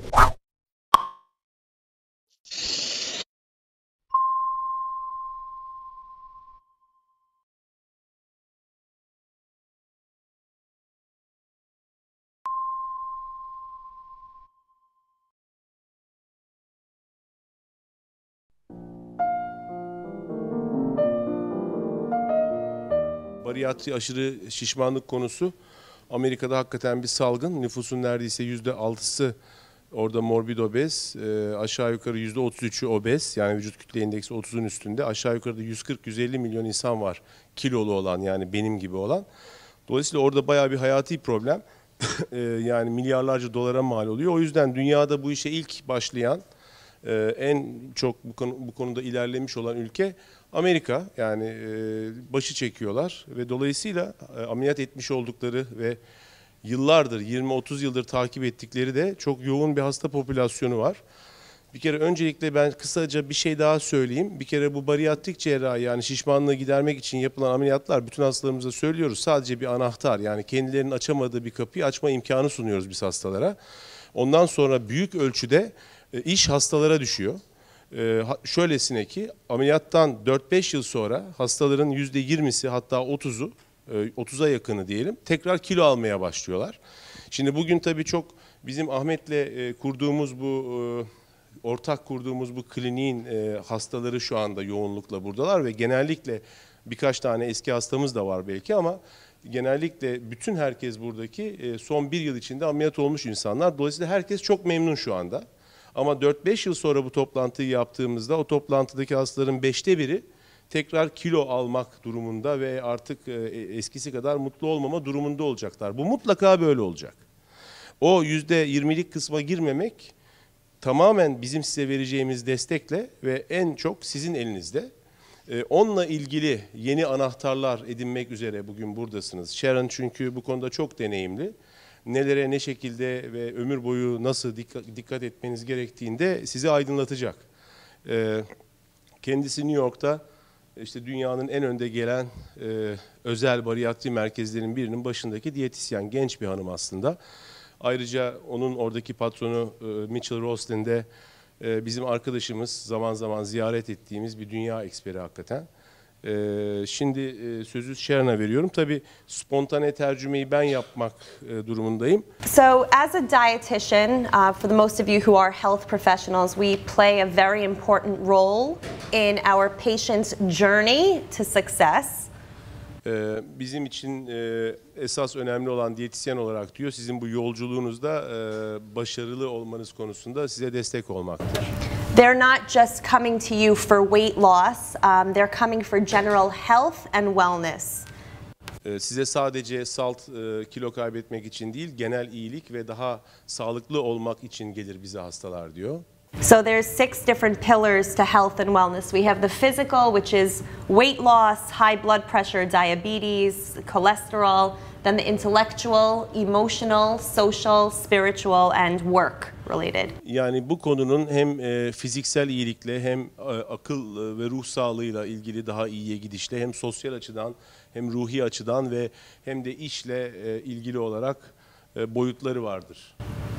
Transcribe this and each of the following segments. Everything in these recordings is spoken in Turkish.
Bariyatri aşırı şişmanlık konusu Amerika'da hakikaten bir salgın. Nüfusun neredeyse %6'sı orada morbid obez, aşağı yukarı %33'ü obez, yani vücut kütle indeksi 30'un üstünde. Aşağı yukarıda 140-150 milyon insan var kilolu olan, yani benim gibi olan. Dolayısıyla orada bayağı bir hayati problem. Yani milyarlarca dolara mal oluyor. O yüzden dünyada bu işe ilk başlayan, en çok bu konuda ilerlemiş olan ülke Amerika. Yani başı çekiyorlar ve dolayısıyla ameliyat etmiş oldukları ve yıllardır, 20-30 yıldır takip ettikleri de çok yoğun bir hasta popülasyonu var. Bir kere öncelikle ben kısaca bir şey daha söyleyeyim. Bir kere bu bariyatrik cerrahi, yani şişmanlığı gidermek için yapılan ameliyatlar, bütün hastalarımıza söylüyoruz, sadece bir anahtar. Yani kendilerinin açamadığı bir kapıyı açma imkanı sunuyoruz biz hastalara. Ondan sonra büyük ölçüde iş hastalara düşüyor. Şöylesine ki ameliyattan 4-5 yıl sonra hastaların %20'si, hatta 30'u, 30'a yakını diyelim, tekrar kilo almaya başlıyorlar. Şimdi bugün tabii çok bizim Ahmet'le kurduğumuz ortak kurduğumuz bu kliniğin hastaları şu anda yoğunlukla buradalar ve genellikle birkaç tane eski hastamız da var belki, ama genellikle bütün herkes buradaki son bir yıl içinde ameliyat olmuş insanlar. Dolayısıyla herkes çok memnun şu anda. Ama 4-5 yıl sonra bu toplantıyı yaptığımızda o toplantıdaki hastaların 5'te biri tekrar kilo almak durumunda ve artık eskisi kadar mutlu olmama durumunda olacaklar. Bu mutlaka böyle olacak. O %20'lik kısma girmemek tamamen bizim size vereceğimiz destekle ve en çok sizin elinizde. Onunla ilgili yeni anahtarlar edinmek üzere bugün buradasınız. Sharon çünkü bu konuda çok deneyimli. Nelere, ne şekilde ve ömür boyu nasıl dikkat etmeniz gerektiğinde sizi aydınlatacak. Kendisi New York'ta işte dünyanın en önde gelen özel bariyatri merkezlerinin birinin başındaki diyetisyen, genç bir hanım aslında. Ayrıca onun oradaki patronu Mitchell Roslin de bizim arkadaşımız, zaman zaman ziyaret ettiğimiz bir dünya eksperi hakikaten. Şimdi sözü Sharon'a veriyorum. Tabii spontane tercümeyi ben yapmak durumundayım. So as a dietitian, for the most of you who are health professionals, we play a very important role in our patient's journey to success. Bizim için esas önemli olan, diyetisyen olarak diyor, sizin bu yolculuğunuzda başarılı olmanız konusunda size destek olmaktır. They're not just coming to you for weight loss, they're coming for general health and wellness. Size sadece salt kilo kaybetmek için değil, genel iyilik ve daha sağlıklı olmak için gelir bize hastalar diyor. So there's 6 different pillars to health and wellness. We have the physical, which is weight loss, high blood pressure, diabetes, cholesterol. Then the intellectual, emotional, social, spiritual and work related. Yani bu konunun hem fiziksel iyilikle, hem akıl ve ruh sağlığıyla ilgili daha iyiye gidişle, hem sosyal açıdan, hem ruhi açıdan ve hem de işle ilgili olarak boyutları vardır.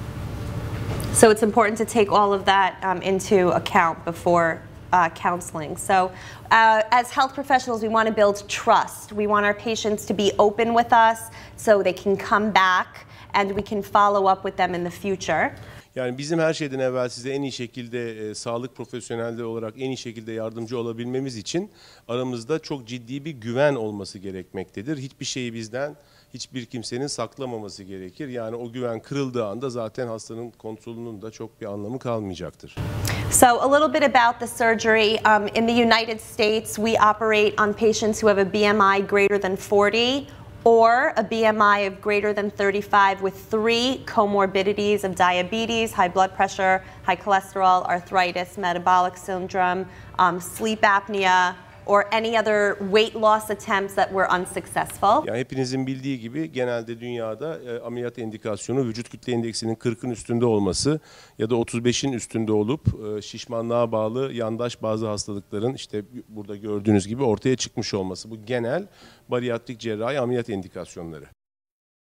So it's important to take all of that into account before counseling. So as health professionals, we want to build trust. We want our patients to be open with us so they can come back and we can follow up with them in the future. Yani bizim her şeyden evvel size en iyi şekilde sağlık profesyonelleri olarak en iyi şekilde yardımcı olabilmemiz için aramızda çok ciddi bir güven olması gerekmektedir. Hiçbir şeyi bizden hiçbir kimsenin saklamaması gerekir. Yani o güven kırıldığı anda zaten hastanın kontrolünün de çok bir anlamı kalmayacaktır. So a little bit about the surgery. In the United States, we operate on patients who have a BMI greater than 40 or a BMI of greater than 35 with 3 comorbidities of diabetes, high blood pressure, high cholesterol, arthritis, metabolic syndrome, sleep apnea, or any other weight loss attempts that were unsuccessful. Yani hepinizin bildiği gibi genelde dünyada ameliyat indikasyonu vücut kütle indeksinin 40'ın üstünde olması ya da 35'in üstünde olup şişmanlığa bağlı yandaş bazı hastalıkların işte burada gördüğünüz gibi ortaya çıkmış olması. Bu genel bariyatrik cerrahi ameliyat indikasyonları.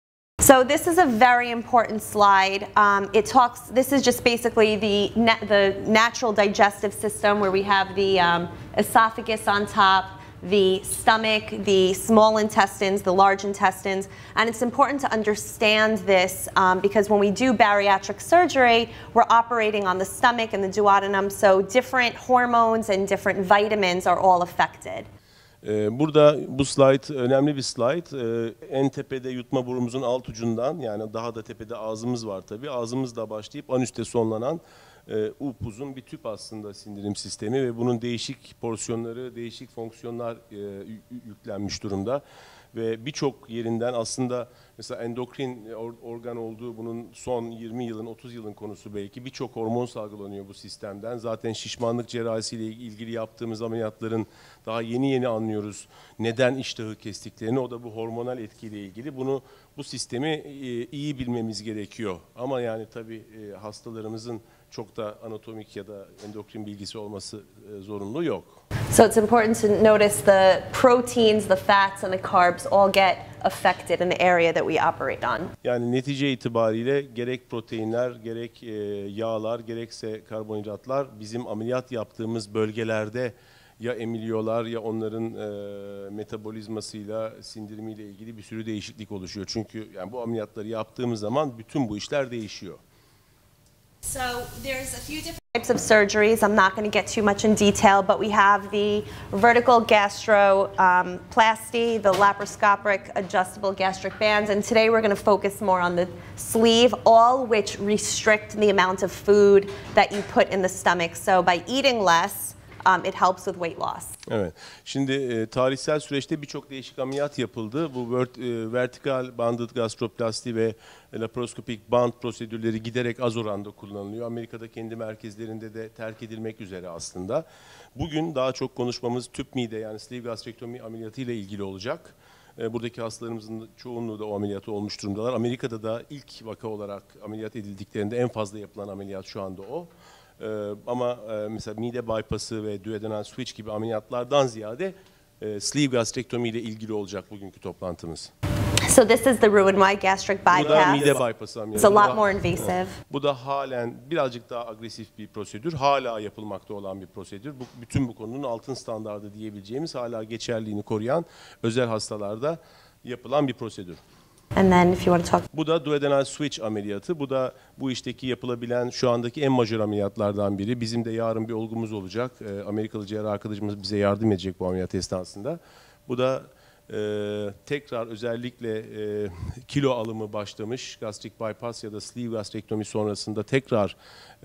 So this is a very important slide. This is just basically the natural digestive system where we have the esophagus on top, the stomach, the small intestines, the large intestines. And it's important to understand this because when we do bariatric surgery, we're operating on the stomach and the duodenum, so different hormones and different vitamins are all affected. Burada bu slide önemli bir slide. En tepede yutma borumuzun alt ucundan, yani daha da tepede ağzımız var tabii. Ağzımızla başlayıp anüste sonlanan upuzun bir tüp aslında sindirim sistemi ve bunun değişik porsiyonları, değişik fonksiyonlar yüklenmiş durumda. Ve birçok yerinden aslında mesela endokrin organ olduğu bunun son 20 yılın, 30 yılın konusu belki. Birçok hormon salgılanıyor bu sistemden. Zaten şişmanlık cerrahisiyle ilgili yaptığımız ameliyatların daha yeni anlıyoruz neden iştahı kestiklerini. O da bu hormonal etkiyle ilgili. Bu sistemi iyi bilmemiz gerekiyor. Ama yani tabii hastalarımızın çok da anatomik ya da endokrin bilgisi olması zorunlu yok. So it's important to notice the proteins, the fats and the carbs all get affected in the area that we operate on. Yani netice itibariyle gerek proteinler, gerek yağlar, gerekse karbonhidratlar bizim ameliyat yaptığımız bölgelerde ya emiliyorlar ya onların metabolizmasıyla, sindirimiyle ilgili bir sürü değişiklik oluşuyor. Çünkü yani bu ameliyatları yaptığımız zaman bütün bu işler değişiyor. So there's a few different types of surgeries. I'm not going to get too much in detail, but we have the vertical gastroplasty, the laparoscopic adjustable gastric bands, and today we're going to focus more on the sleeve, all which restrict the amount of food that you put in the stomach. So by eating less, it helps with weight loss. Evet. Şimdi tarihsel süreçte birçok değişik ameliyat yapıldı. Bu vertikal banded gastroplasti ve laparoskopik band prosedürleri giderek az oranda kullanılıyor. Amerika'da kendi merkezlerinde de terk edilmek üzere aslında. Bugün daha çok konuşmamız tüp mide yani sleeve gastrektomi ameliyatı ile ilgili olacak. Buradaki hastalarımızın çoğunluğu da o ameliyatı olmuş durumdalar. Amerika'da da ilk vaka olarak ameliyat edildiklerinde en fazla yapılan ameliyat şu anda o. Ama mesela mide bypass'ı ve duodenal switch gibi ameliyatlardan ziyade sleeve gastrektomi ile ilgili olacak bugünkü toplantımız. So this is the Roux-en-Y gastric Bu da mide bypass. bypass ameliyatı. It's a lot more invasive. Bu da halen birazcık daha agresif bir prosedür. Hala yapılmakta olan bir prosedür. Bütün bu konunun altın standardı diyebileceğimiz hala geçerliğini koruyan özel hastalarda yapılan bir prosedür. And then if you want to talk. Bu da duodenal switch ameliyatı. Bu da bu işteki yapılabilen şu andaki en majör ameliyatlardan biri. Bizim de yarın bir olgumuz olacak. Amerikalı cerrah arkadaşımız bize yardım edecek bu ameliyat esnasında. Bu da tekrar özellikle kilo alımı başlamış gastrik bypass ya da sleeve gastrektomi sonrasında tekrar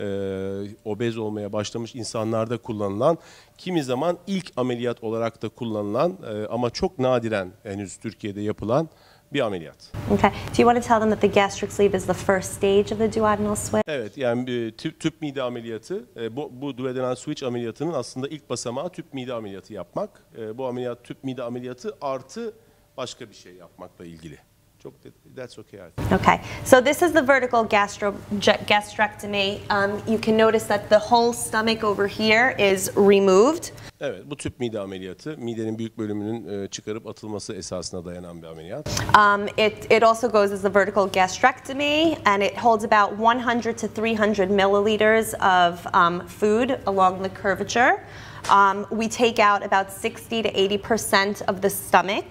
obez olmaya başlamış insanlarda kullanılan, kimi zaman ilk ameliyat olarak da kullanılan ama çok nadiren henüz Türkiye'de yapılan bir ameliyat. Okay. Do you want to tell them that the gastric sleeve is the first stage of the duodenal switch? Evet, yani tüp mide ameliyatı, bu duodenal switch ameliyatının aslında ilk basamağı tüp mide ameliyatı yapmak. Bu ameliyat tüp mide ameliyatı artı başka bir şey yapmakla ilgili. That's okay. Okay, so this is the vertical gastrectomy. You can notice that the whole stomach over here is removed. Evet, bu tüp mide ameliyatı, midenin büyük bölümünün çıkarıp atılması esasına dayanan bir ameliyat. It also goes as a vertical gastrectomy, and it holds about 100 to 300 milliliters of food along the curvature. We take out about 60 to 80% of the stomach.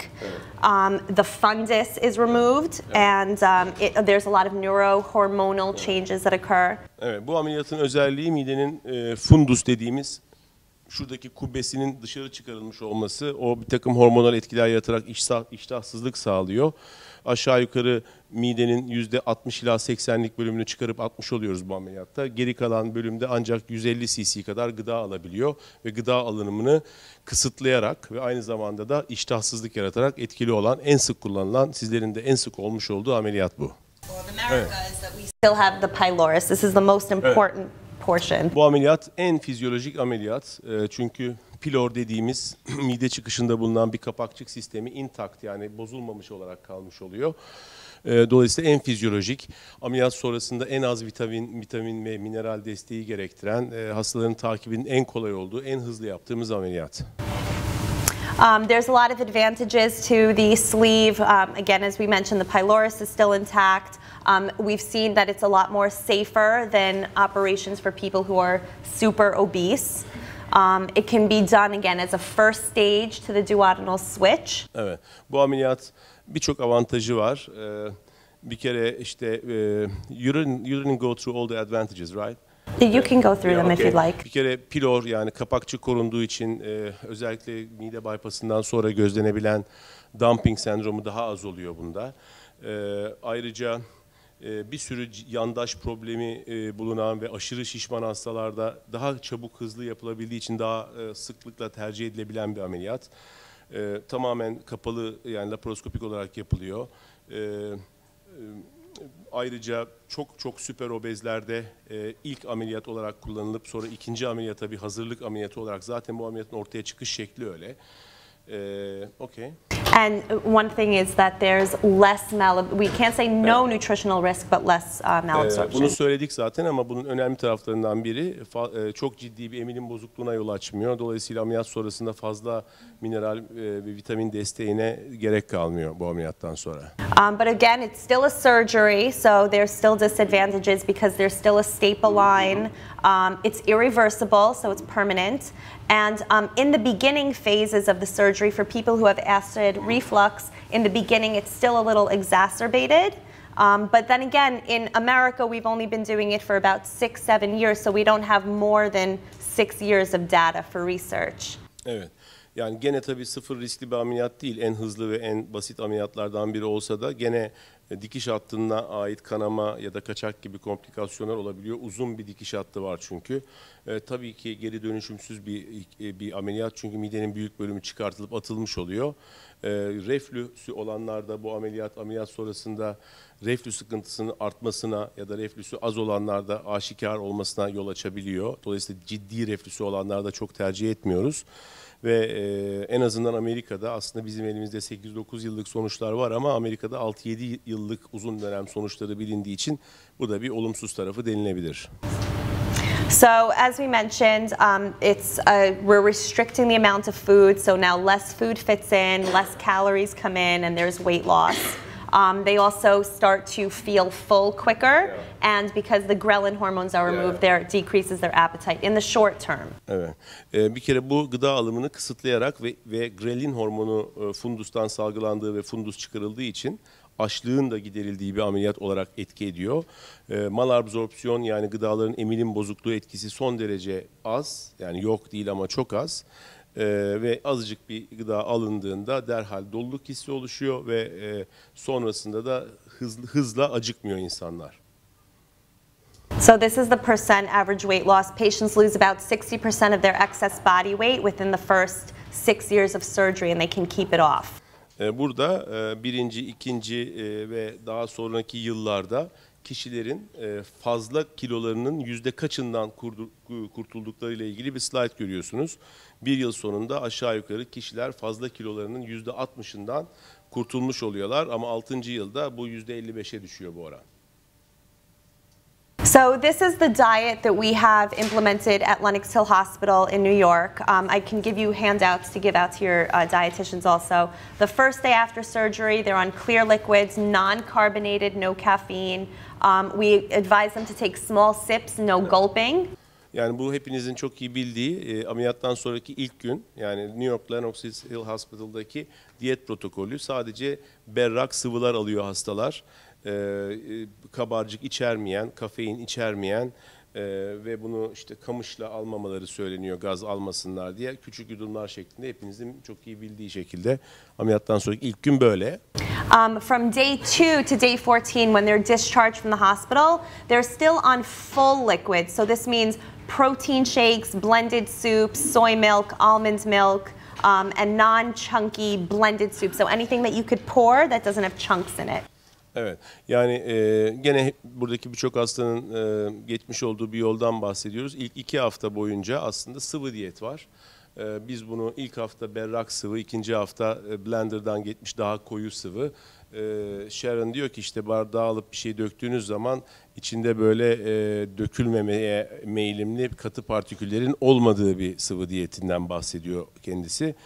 The fundus is removed, and there's a lot of neurohormonal changes that occur. Evet, bu ameliyatın özelliği midenin fundus dediğimiz şuradaki kubbesinin dışarı çıkarılmış olması. O bir takım hormonal etkiler yaratarak iştahsızlık sağlıyor. Aşağı yukarı midenin %60 ila 80'lik bölümünü çıkarıp atmış oluyoruz bu ameliyatta. Geri kalan bölümde ancak 150 cc kadar gıda alabiliyor ve gıda alınımını kısıtlayarak ve aynı zamanda da iştahsızlık yaratarak etkili olan, en sık kullanılan, sizlerin de en sık olmuş olduğu ameliyat bu. Evet. We still have the pylorus. This is the most important portion. Bu ameliyat en fizyolojik ameliyat. Çünkü pilor dediğimiz mide çıkışında bulunan bir kapakçık sistemi intakt, yani bozulmamış olarak kalmış oluyor. Dolayısıyla en fizyolojik, ameliyat sonrasında en az vitamin ve mineral desteği gerektiren, hastaların takibinin en kolay olduğu, en hızlı yaptığımız ameliyat. There's a lot of advantages to the sleeve. Again, as we mentioned, the pylorus is still intact. We've seen that it's a lot more safer than operations for people who are super obese. It can be done again as a first stage to the duodenal switch. Evet, bu ameliyat birçok avantajı var. Bir kere işte you didn't go through all the advantages, right? You can go through them if you'd like. Bir kere pilor yani kapakçı korunduğu için özellikle mide bypassından sonra gözlenebilen dumping sendromu daha az oluyor bunda. Ayrıca bir sürü yandaş problemi bulunan ve aşırı şişman hastalarda daha çabuk hızlı yapılabildiği için daha sıklıkla tercih edilebilen bir ameliyat. Tamamen kapalı yani laparoskopik olarak yapılıyor. Ayrıca çok süper obezlerde ilk ameliyat olarak kullanılıp sonra ikinci ameliyata bir hazırlık ameliyatı olarak zaten bu ameliyatın ortaya çıkış şekli öyle. Okay. And one thing is that there's less we can't say no nutritional risk, but less malabsorption. Bunu söyledik zaten ama bunun önemli taraflarından biri çok ciddi bir emilim bozukluğuna yol açmıyor. Dolayısıyla ameliyat sonrasında fazla mineral ve vitamin desteğine gerek kalmıyor bu ameliyattan sonra. But again, it's still a surgery, so there's still disadvantages because there's still a staple line. It's irreversible, so it's permanent. And in the beginning phases of the surgery, for people who have acid reflux, in the beginning it's still a little exacerbated. But then again, in America, we've only been doing it for about 6-7 years, so we don't have more than 6 years of data for research. Evet. Yani gene tabii sıfır riskli bir ameliyat değil. En hızlı ve en basit ameliyatlardan biri olsa da gene dikiş hattına ait kanama ya da kaçak gibi komplikasyonlar olabiliyor. Uzun bir dikiş hattı var çünkü. Tabii ki geri dönüşümsüz bir ameliyat çünkü midenin büyük bölümü çıkartılıp atılmış oluyor. Reflüsü olanlarda bu ameliyat sonrasında reflü sıkıntısının artmasına ya da reflüsü az olanlarda aşikar olmasına yol açabiliyor. Dolayısıyla ciddi reflüsü olanlarda çok tercih etmiyoruz. Ve en azından Amerika'da aslında bizim elimizde 8-9 yıllık sonuçlar var ama Amerika'da 6-7 yıllık uzun dönem sonuçları bilindiği için bu da bir olumsuz tarafı denilebilir. So as we mentioned, we're restricting the amount of food, so now less food fits in, less calories come in, and there's weight loss. They also start to feel full quicker, and because the ghrelin hormones are removed, there decreases their appetite in the short term. Evet. Bir kere bu gıda alımını kısıtlayarak ve grelin hormonu fundustan salgılandığı ve fundus çıkarıldığı için açlığın da giderildiği bir ameliyat olarak etki ediyor. Malabsorpsiyon yani gıdaların emilim bozukluğu etkisi son derece az, yani yok değil ama çok az. Ve azıcık bir gıda alındığında derhal doluluk hissi oluşuyor ve sonrasında da hızla acıkmıyor insanlar. So this is the percent average weight loss. Patients lose about 60% of their excess body weight within the first 6 years of surgery and they can keep it off. Burada birinci, ikinci ve daha sonraki yıllarda kişilerin fazla kilolarının yüzde kaçından kurtuldukları ile ilgili bir slide görüyorsunuz. Bir yıl sonunda aşağı yukarı kişiler fazla kilolarının yüzde 60'ından kurtulmuş oluyorlar ama 6. yılda bu yüzde 55'e düşüyor bu oran. So this is the diet that we have implemented at Lenox Hill Hospital in New York. I can give you handouts to give out to your dietitians also. The first day after surgery, they're on clear liquids, non-carbonated, no caffeine. We advise them to take small sips, no gulping. Yani bu hepinizin çok iyi bildiği ameliyattan sonraki ilk gün yani New York Lenox Hill Hospital'daki diyet protokolü sadece berrak sıvılar alıyor hastalar. Kabarcık içermeyen, kafein içermeyen ve bunu işte kamışla almamaları söyleniyor gaz almasınlar diye küçük yudumlar şeklinde hepinizin çok iyi bildiği şekilde ameliyattan sonraki ilk gün böyle. From day 2 to day 14 when they're discharged from the hospital, they're still on full liquid. So this means protein shakes, blended soups, soy milk, almond milk, and non-chunky blended soup. So anything that you could pour that doesn't have chunks in it. Evet, yani gene buradaki birçok hastanın geçmiş olduğu bir yoldan bahsediyoruz. İlk 2 hafta boyunca aslında sıvı diyet var. Biz bunu ilk hafta berrak sıvı, ikinci hafta blenderdan geçmiş daha koyu sıvı. Sharon diyor ki işte bardağı alıp bir şey döktüğünüz zaman içinde böyle dökülmemeye meyillimli katı partiküllerin olmadığı bir sıvı diyetinden bahsediyor kendisi.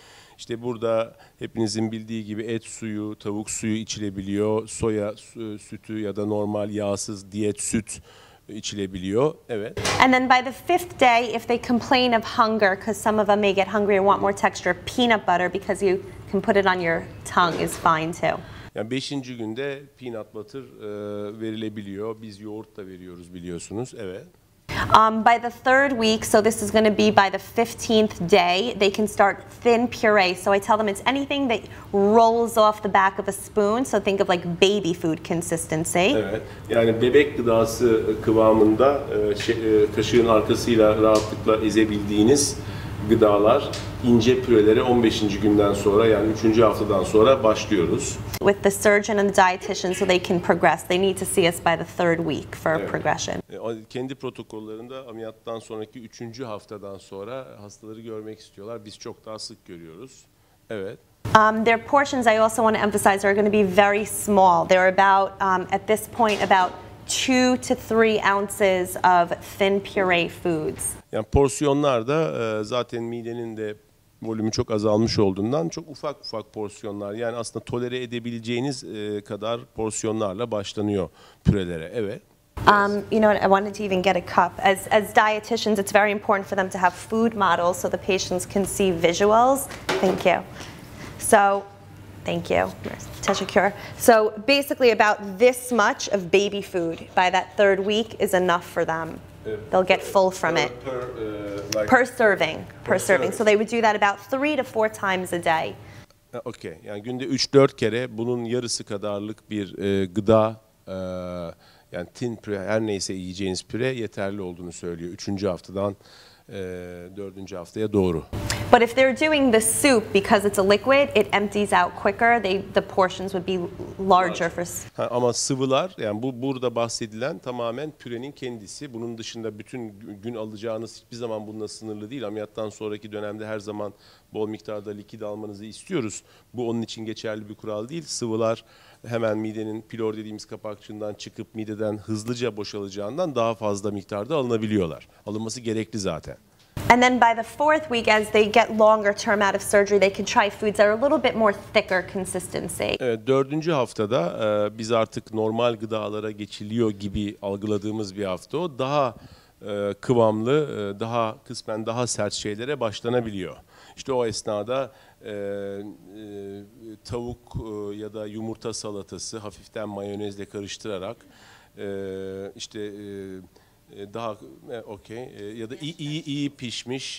İşte burada hepinizin bildiği gibi et suyu, tavuk suyu içilebiliyor. Soya sütü ya da normal yağsız diyet süt içilebiliyor. Evet. And then by the fifth day, if they complain of hunger, because some of them may get hungry or want more texture, peanut butter, because you can put it on your tongue, is fine too. Yani 5. günde peanut butter verilebiliyor. Biz yoğurt da veriyoruz biliyorsunuz. Evet. By the third week, so this is going to be by the 15th day, they can start thin puree. So I tell them it's anything that rolls off the back of a spoon. So think of like baby food consistency. Evet. Yani bebek gıdası kıvamında kaşığın arkasıyla rahatlıkla ezebildiğiniz gıdalar, ince pürelere 15. günden sonra yani 3. haftadan sonra başlıyoruz. With the surgeon and the dietitian so they can progress. They need to see us by the third week for progression. Kendi protokollerinde ameliyattan sonraki 3. haftadan sonra hastaları görmek istiyorlar. Biz çok daha sık görüyoruz. Evet. Their portions, I also want to emphasize, are going to be very small. They're about, at this point, about 2 to 3 ounces of thin puree foods. Yani porsiyonlar da zaten midenin de volümü çok azalmış olduğundan çok ufak ufak porsiyonlar. Yani aslında tolere edebileceğiniz kadar porsiyonlarla başlanıyor pürelere. Evet. You know what, I wanted to even get a cup. As dietitians, it's very important for them to have food models so the patients can see visuals. Thank you. So, thank you. Teşekkür. So basically about this much of baby food by that third week is enough for them. They'll get full from it. Per serving. So they would do that about 3 to 4 times a day. Okay. Yani günde 3-4 kere bunun yarısı kadarlık bir gıda yani thin püre her neyse yiyeceğiniz püre yeterli olduğunu söylüyor. 3. haftadan 4. haftaya doğru. But if they're doing the soup because it's a liquid, it empties out quicker. The portions would be larger for. Ama sıvılar yani bu burada bahsedilen tamamen pürenin kendisi. Bunun dışında bütün gün alacağınız hiçbir zaman bununla sınırlı değil. Ameliyattan sonraki dönemde her zaman bol miktarda likit almanızı istiyoruz. Bu onun için geçerli bir kural değil. Sıvılar hemen midenin pilor dediğimiz kapakçığından çıkıp mideden hızlıca boşalacağından daha fazla miktarda alınabiliyorlar. Alınması gerekli zaten. And then by the fourth week, as they get longer term out of surgery, they can try foods that are a little bit more thicker consistency. Evet, 4. haftada biz artık normal gıdalara geçiliyor gibi algıladığımız bir hafta o. Daha kıvamlı, daha kısmen daha sert şeylere başlanabiliyor. İşte o esnada tavuk ya da yumurta salatası hafiften mayonezle karıştırarak işte daha ya da iyi pişmiş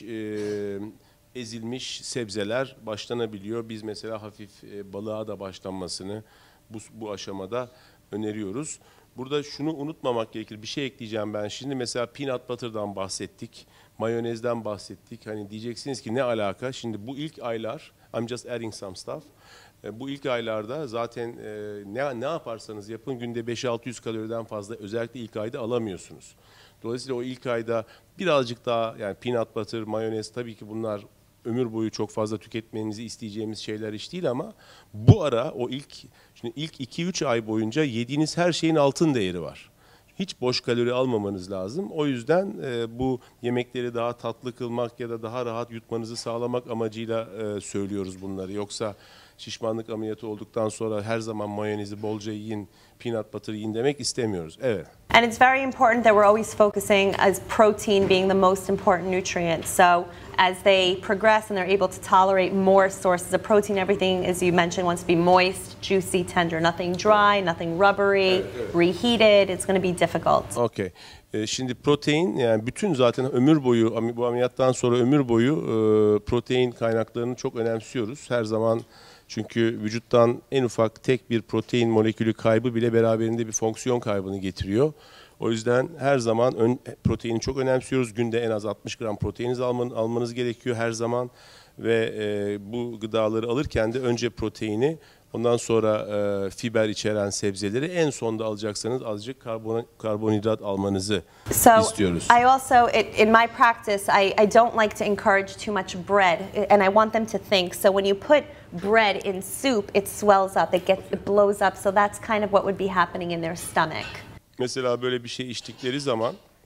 ezilmiş sebzeler başlanabiliyor. Biz mesela hafif balığa da başlanmasını bu aşamada öneriyoruz. Burada şunu unutmamak gerekir. Bir şey ekleyeceğim ben şimdi. Mesela peanut butter'dan bahsettik. Mayonezden bahsettik. Hani diyeceksiniz ki ne alaka? Şimdi bu ilk aylar, I'm just adding some stuff. Bu ilk aylarda zaten ne yaparsanız yapın günde 500-600 kaloriden fazla özellikle ilk ayda alamıyorsunuz. Dolayısıyla o ilk ayda birazcık daha yani peanut butter, mayonez tabii ki bunlar ömür boyu çok fazla tüketmenizi isteyeceğimiz şeyler iş değil ama bu ara şimdi ilk 2-3 ay boyunca yediğiniz her şeyin altın değeri var. Hiç boş kalori almamanız lazım. O yüzden bu yemekleri daha tatlı kılmak ya da daha rahat yutmanızı sağlamak amacıyla söylüyoruz bunları. Yoksa şişmanlık ameliyatı olduktan sonra her zaman mayonezi bolca yiyin, peanut butter yiyin demek istemiyoruz. Evet. And it's very important that we're always focusing as protein being the most important nutrient. So as they progress and they're able to tolerate more sources of protein, everything, as you mentioned, wants to be moist, juicy, tender. Nothing dry, nothing rubbery, reheated. It's going to be difficult. Okay. Şimdi protein yani bütün zaten ömür boyu bu ameliyattan sonra ömür boyu protein kaynaklarını çok önemsiyoruz. Her zaman çünkü vücuttan en ufak tek bir protein molekülü kaybı bile beraberinde bir fonksiyon kaybını getiriyor. O yüzden her zaman proteini çok önemsiyoruz. Günde en az 60 gram protein almanız gerekiyor her zaman. Ve bu gıdaları alırken de önce proteini, ondan sonra fiber içeren sebzeleri, en sonda alacaksanız azıcık karbonhidrat almanızı istiyoruz. I also, in my practice, I don't like to encourage too much bread, and I want them to think. So when you put bread in soup, it swells up, it blows up. So that's kind of what would be happening in their stomach. Mesela böyle bir şey içtikleri zaman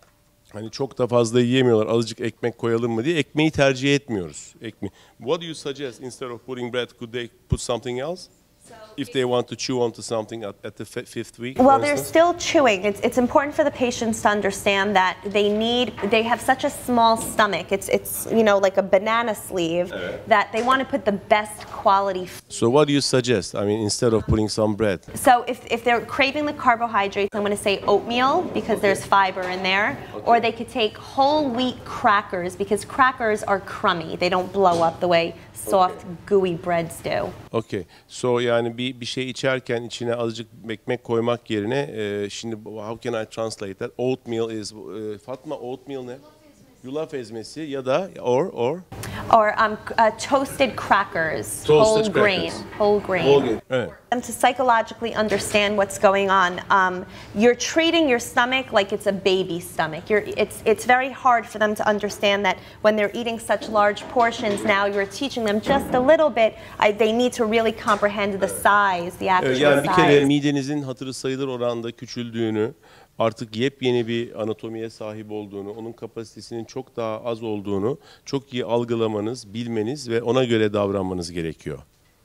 Hani çok da fazla yiyemiyorlar. Azıcık ekmek koyalım mı diye ekmeği tercih etmiyoruz. What do you suggest instead of putting bread? Could they put something else? If they want to chew onto something at the fifth week? Well, for they're instance? still chewing. It's important for the patients to understand that they have such a small stomach. It's like a banana sleeve that they want to put the best quality. So what do you suggest? I mean, instead of putting some bread. So if they're craving the carbohydrates, I'm going to say oatmeal because there's fiber in there, or they could take whole wheat crackers because crackers are crummy. They don't blow up the way soft, gooey breads do. Okay. So yani bir şey içerken içine azıcık ekmek koymak yerine şimdi how can I translate that? Oatmeal is Fatma, oatmeal ne? Yulaf ezmesi ya da or Or toasted crackers, Toasted whole grain, crackers. whole grain. Whole grain, evet. Them to psychologically understand what's going on. You're treating your stomach like it's a baby stomach. It's very hard for them to understand that when they're eating such large portions. Now you're teaching them just a little bit. They need to really comprehend the size, the actual Yani bir kere size. midenizin hatırı sayılır oranda küçüldüğünü, artık yepyeni bir anatomiye sahip olduğunu, onun kapasitesinin çok daha az olduğunu çok iyi algılamanız, bilmeniz ve ona göre davranmanız gerekiyor.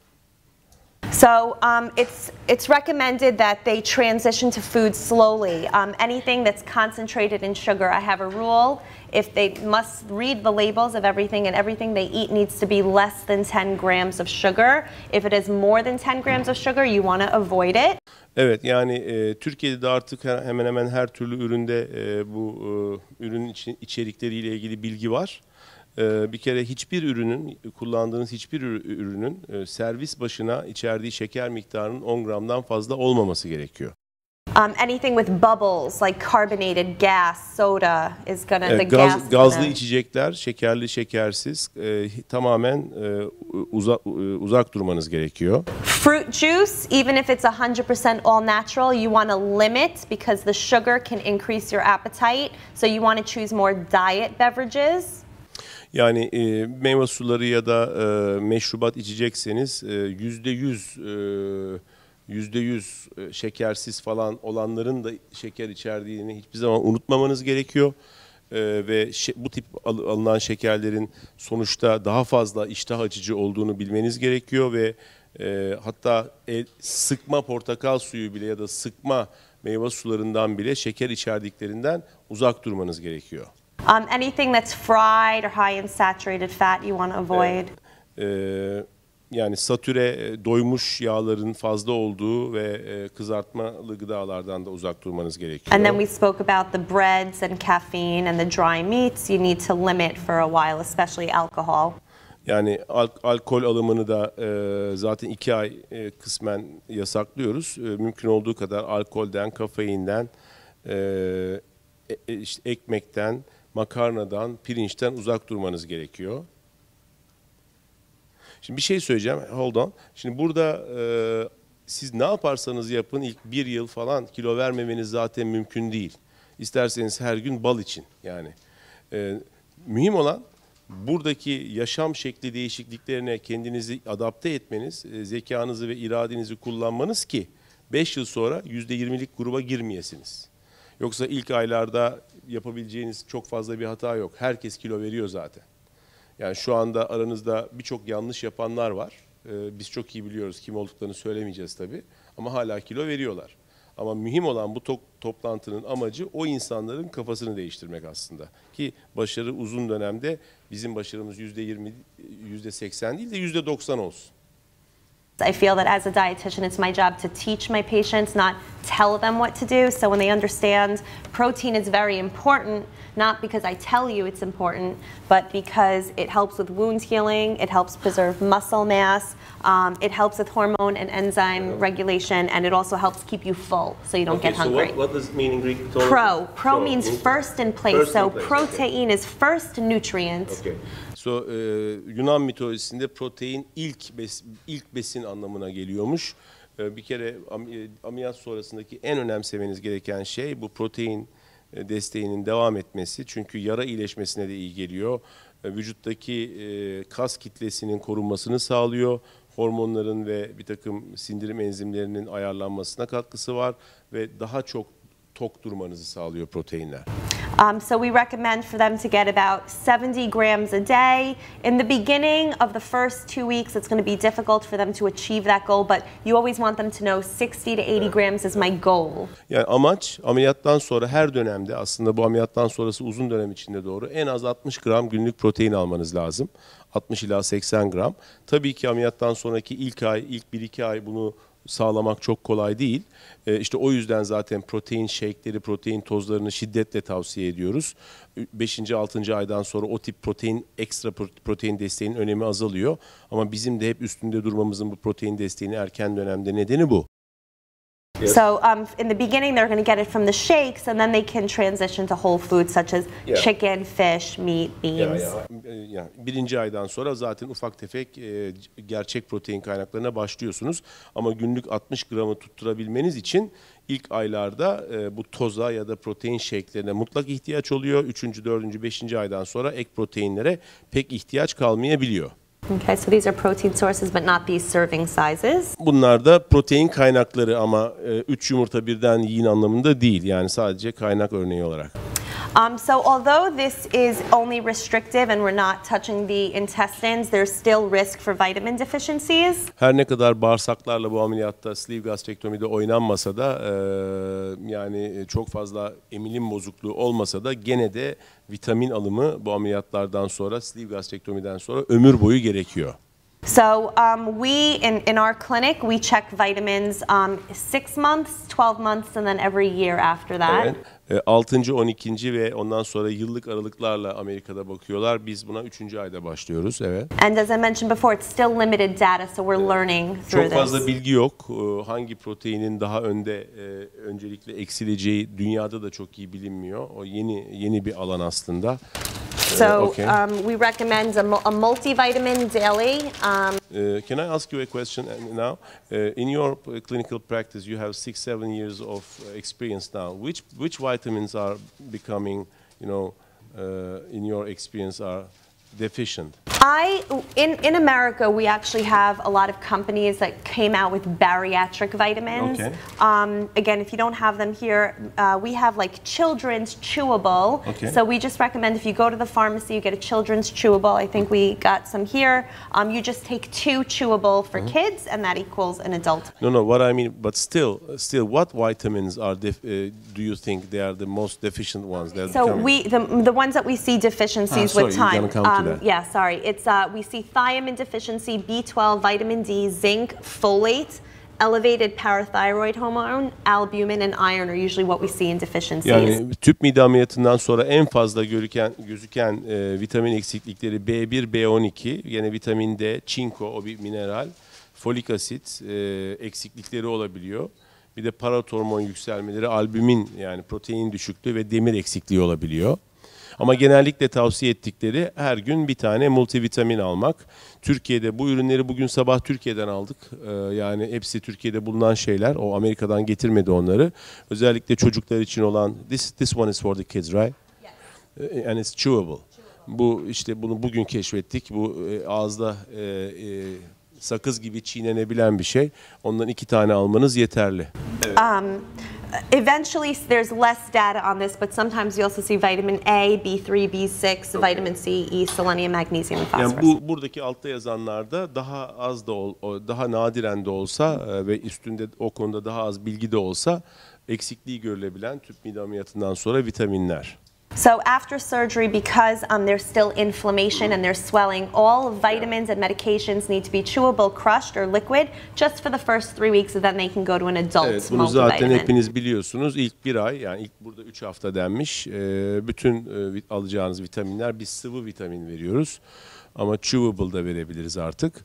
So it's recommended that they transition to food slowly. Anything that's concentrated in sugar, I have a rule. If they must read the labels of everything and everything they eat needs to be less than 10 grams of sugar. If it is more than 10 grams of sugar, you want to avoid it. Evet yani Türkiye'de de artık hemen hemen her türlü üründe bu ürün içerikleriyle ilgili bilgi var. Bir kere hiçbir ürünün, kullandığınız hiçbir ürünün servis başına içerdiği şeker miktarının 10 gramdan fazla olmaması gerekiyor. Anything with bubbles like carbonated gas, soda is gonna the Evet, gas. gazlı içecekler, şekerli şekersiz tamamen uzak durmanız gerekiyor. Fruit juice, even if it's 100% all natural, you want to limit because the sugar can increase your appetite. So you want to choose more diet beverages. Yani meyve suları ya da meşrubat içecekseniz %100 şekersiz falan olanların da şeker içerdiğini hiçbir zaman unutmamanız gerekiyor. Ve bu tip alınan şekerlerin sonuçta daha fazla iştah açıcı olduğunu bilmeniz gerekiyor ve hatta sıkma portakal suyu bile ya da sıkma meyve sularından bile şeker içerdiklerinden uzak durmanız gerekiyor. Anything that's fried or high in saturated fat you want to avoid. Yani satüre, doymuş yağların fazla olduğu ve kızartmalı gıdalardan da uzak durmanız gerekiyor. And then we spoke about the breads and caffeine and the dry meats. You need to limit for a while, especially alcohol. Yani alkol alımını da zaten 2 ay kısmen yasaklıyoruz. Mümkün olduğu kadar alkolden, kafeinden, işte ekmekten, makarnadan, pirinçten uzak durmanız gerekiyor. Şimdi bir şey söyleyeceğim. Hold on. Şimdi burada siz ne yaparsanız yapın ilk 1 yıl falan kilo vermemeniz zaten mümkün değil. İsterseniz her gün bal için yani. Mühim olan buradaki yaşam şekli değişikliklerine kendinizi adapte etmeniz, zekanızı ve iradenizi kullanmanız ki 5 yıl sonra %20'lik gruba girmeyesiniz. Yoksa ilk aylarda yapabileceğiniz çok fazla bir hata yok. Herkes kilo veriyor zaten. Yani şu anda aranızda birçok yanlış yapanlar var. Biz çok iyi biliyoruz, kim olduklarını söylemeyeceğiz tabii. Ama hala kilo veriyorlar. Ama mühim olan bu toplantının amacı o insanların kafasını değiştirmek aslında. Ki başarı uzun dönemde bizim başarımız %20, %80 değil de %90 olsun. I feel that as a dietitian, it's my job to teach my patients, not tell them what to do. So when they understand protein is very important, not because I tell you it's important, but because it helps with wound healing, it helps preserve muscle mass, it helps with hormone and enzyme regulation, and it also helps keep you full so you don't get hungry. So what does it mean in Greek? Pro means first in place. First in So place, protein is first nutrient. Okay. So, Yunan mitolojisinde protein ilk besin anlamına geliyormuş. Bir kere ameliyat sonrasındaki en önemsemeniz gereken şey bu protein desteğinin devam etmesi. Çünkü yara iyileşmesine de iyi geliyor. Vücuttaki kas kitlesinin korunmasını sağlıyor. Hormonların ve bir takım sindirim enzimlerinin ayarlanmasına katkısı var ve daha çok tok durmanızı sağlıyor proteinler. So we recommend for them to get about 70 grams a day. In the beginning of the first 2 weeks, it's going to be difficult for them to achieve that goal, but you always want them to know 60 to 80 grams is my goal. Yani amaç ameliyattan sonra her dönemde, aslında bu ameliyattan sonrası uzun dönem içinde doğru, en az 60 gram günlük protein almanız lazım. 60 ila 80 gram. Tabii ki ameliyattan sonraki ilk 1-2 ay bunu sağlamak çok kolay değil. İşte o yüzden zaten protein shake'leri, protein tozlarını şiddetle tavsiye ediyoruz. 5. 6. aydan sonra o tip ekstra protein desteğinin önemi azalıyor. Ama bizim de hep üstünde durmamızın bu protein desteğini erken dönemde nedeni bu. Yes. So in the beginning, they're going to get it from the shakes, and then they can transition to whole foods such as chicken, fish, meat, beans. Yani 1. aydan sonra zaten ufak tefek gerçek protein kaynaklarına başlıyorsunuz. Ama günlük 60 gramı tutturabilmeniz için ilk aylarda bu toza ya da protein shake'lerine mutlak ihtiyaç oluyor. 3. 4. 5. aydan sonra ek proteinlere pek ihtiyaç kalmayabiliyor. Okay, so these are protein sources but not these serving sizes. Bunlar da protein kaynakları ama 3 yumurta birden yiyin anlamında değil. Yani sadece kaynak örneği olarak. So although this is only restrictive and we're not touching the intestines, there's still risk for vitamin deficiencies. Her ne kadar bağırsaklarla bu ameliyatta sleeve gastrektomide oynanmasa da yani çok fazla emilim bozukluğu olmasa da gene de vitamin alımı bu ameliyatlardan sonra, sleeve gastrektomiden sonra ömür boyu gerekiyor. So we, in our clinic, we check vitamins 6 months, 12 months, and then every year after that. Evet. 6. 12. ve ondan sonra yıllık aralıklarla Amerika'da bakıyorlar. Biz buna 3. ayda başlıyoruz. Evet. And as I mentioned before, it's still limited data, so we're learning through Çok fazla this. bilgi yok. Hangi proteinin daha öncelikle eksileceği dünyada da çok iyi bilinmiyor. O yeni bir alan aslında. So we recommend a multivitamin daily. Can I ask you a question now? In your clinical practice, you have 6-7 years of experience now. Which vitamins are becoming, in your experience, are deficient? In America, we actually have a lot of companies that came out with bariatric vitamins. Okay. Again, if you don't have them here, we have like children's chewable. Okay. So we just recommend if you go to the pharmacy, you get a children's chewable. I think we got some here. You just take 2 chewable for kids, and that equals an adult. No, what I mean, but still, what vitamins are do you think they are the most deficient ones? So the ones that we see deficiencies with time. You're gonna come to that. Yeah, sorry. We see thiamine deficiency, B12, vitamin D, zinc, folate, elevated parathyroid hormone, albumin, and iron are usually what we see in deficiencies. Yani tüp mide ameliyatından sonra en fazla gözüken vitamin eksiklikleri B1, B12, yine vitamin D, çinko, o bir mineral, folik asit eksiklikleri olabiliyor. Bir de parathormon yükselmeleri, albümin yani protein düşüklüğü ve demir eksikliği olabiliyor. Ama genellikle tavsiye ettikleri her gün bir tane multivitamin almak. Türkiye'de bu ürünleri bugün sabah Türkiye'den aldık. Yani hepsi Türkiye'de bulunan şeyler. O Amerika'dan getirmedi onları. Özellikle çocuklar için olan this one is for the kids, right? Yes. And it's chewable. Bu işte bunu bugün keşfettik. Bu ağızda sakız gibi çiğnenebilen bir şey. Ondan 2 tane almanız yeterli. Evet. Eventually, there's less data on this, but sometimes you also see vitamin A, B3, B6, vitamin C, E, selenium, magnesium, and phosphorus. Yani buradaki altta yazanlarda daha az da daha nadiren de olsa ve üstünde o konuda daha az bilgi de olsa eksikliği görülebilen tüp mide ameliyatından sonra vitaminler. So after surgery, because there's still inflammation and there's swelling, all vitamins and medications need to be chewable, crushed, or liquid just for the first 3 weeks, and then they can go to an adult Evet, bunu zaten multivitamin. hepiniz biliyorsunuz. İlk 1 ay, yani ilk burada 3 hafta denmiş. Bütün alacağınız vitaminler, biz sıvı vitamin veriyoruz. Ama chewable da verebiliriz artık.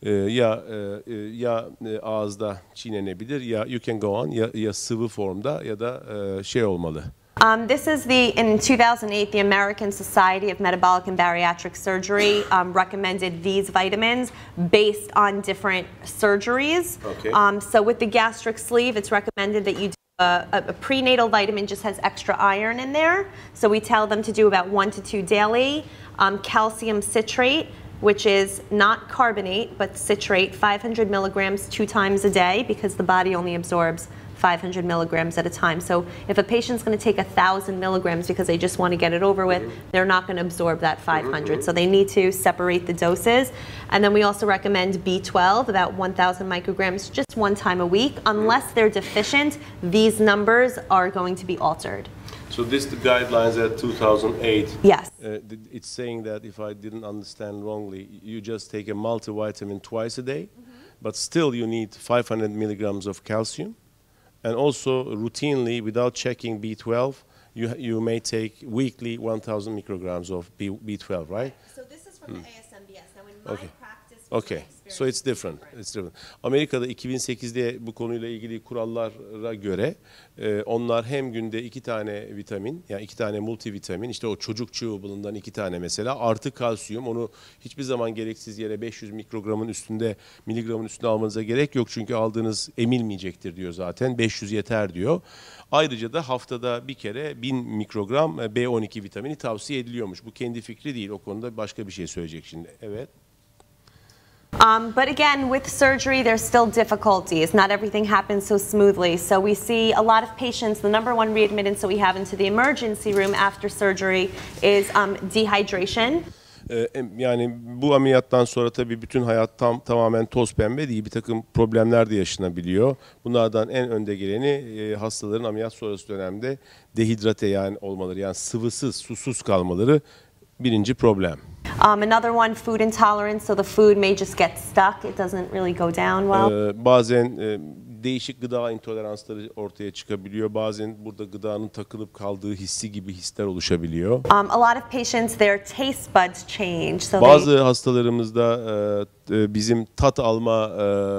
Ya ağızda çiğnenebilir, ya you can go on, ya sıvı formda ya da şey olmalı. This is in 2008, the American Society of Metabolic and Bariatric Surgery recommended these vitamins based on different surgeries. Okay. So with the gastric sleeve, it's recommended that you do a prenatal vitamin, just has extra iron in there. So we tell them to do about 1 to 2 daily. Calcium citrate, which is not carbonate, but citrate, 500 milligrams 2 times a day, because the body only absorbs 500 milligrams at a time. So if a patient's going to take 1,000 milligrams because they just want to get it over with, they're not going to absorb that 500. So they need to separate the doses. And then we also recommend B12, about 1,000 micrograms, just one time a week. Unless they're deficient, these numbers are going to be altered. So this the guidelines at 2008. Yes. It's saying that, if I didn't understand wrongly, you just take a multivitamin twice a day, but still you need 500 milligrams of calcium. And also routinely, without checking B12, you may take weekly 1,000 micrograms of B12, right? So this is from the ASMBS. Now in my Okay. practice, Okay, so it's different. It's different. Amerika'da 2008'de bu konuyla ilgili kurallara göre onlar hem günde 2 tane vitamin, yani 2 tane multivitamin, işte o çocuk chewable'ından 2 tane mesela, artı kalsiyum, onu hiçbir zaman gereksiz yere 500 miligramın üstünde almanıza gerek yok. Çünkü aldığınız emilmeyecektir diyor zaten. 500 yeter diyor. Ayrıca da haftada bir kere 1000 mikrogram B12 vitamini tavsiye ediliyormuş. Bu kendi fikri değil. O konuda başka bir şey söyleyecek şimdi. Evet. But again, with surgery, there's still difficulties. Not everything happens so smoothly. So we see a lot of patients, the number one readmittance that we have into the emergency room after surgery is dehydration. Yani bu ameliyattan sonra tabii bütün hayat tamamen toz pembe değil. Bir takım problemler de yaşanabiliyor. Bunlardan en önde geleni hastaların ameliyat sonrası dönemde dehidrate yani olmaları, yani sıvısız, susuz kalmaları birinci problem. Another one, food intolerance. So the food may just get stuck. It doesn't really go down well. Bazen değişik gıda intoleransları ortaya çıkabiliyor. Bazen burada gıdanın takılıp kaldığı hissi gibi hisler oluşabiliyor. A lot of patients, their taste buds change. So Bazı hastalarımızda bizim tat alma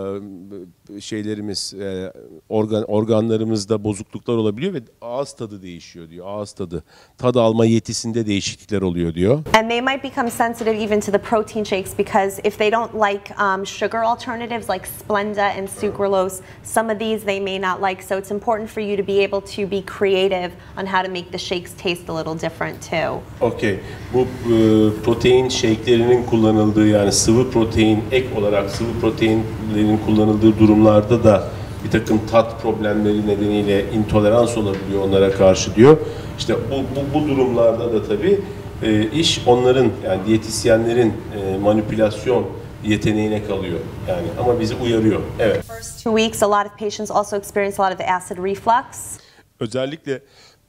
şeylerimiz, organlarımızda bozukluklar olabiliyor ve ağız tadı değişiyor diyor. Ağız tadı, tad alma yetisinde değişiklikler oluyor diyor. And they might become sensitive even to the protein shakes because if they don't like sugar alternatives like Splenda and sucralose, some of these they may not like. So it's important for you to be able to be creative on how to make the shakes taste a little different too. Okay. Bu protein shake'lerinin kullanıldığı, yani sıvı protein, ek olarak sıvı proteinlerin kullanıldığı durumlarda da bir takım tat problemleri nedeniyle intolerans olabiliyor onlara karşı diyor. İşte bu durumlarda da tabii iş onların, yani diyetisyenlerin manipülasyon yeteneğine kalıyor. Yani ama bizi uyarıyor. Evet. First 2 weeks, a lot of patients also experience a lot of acid reflux. Özellikle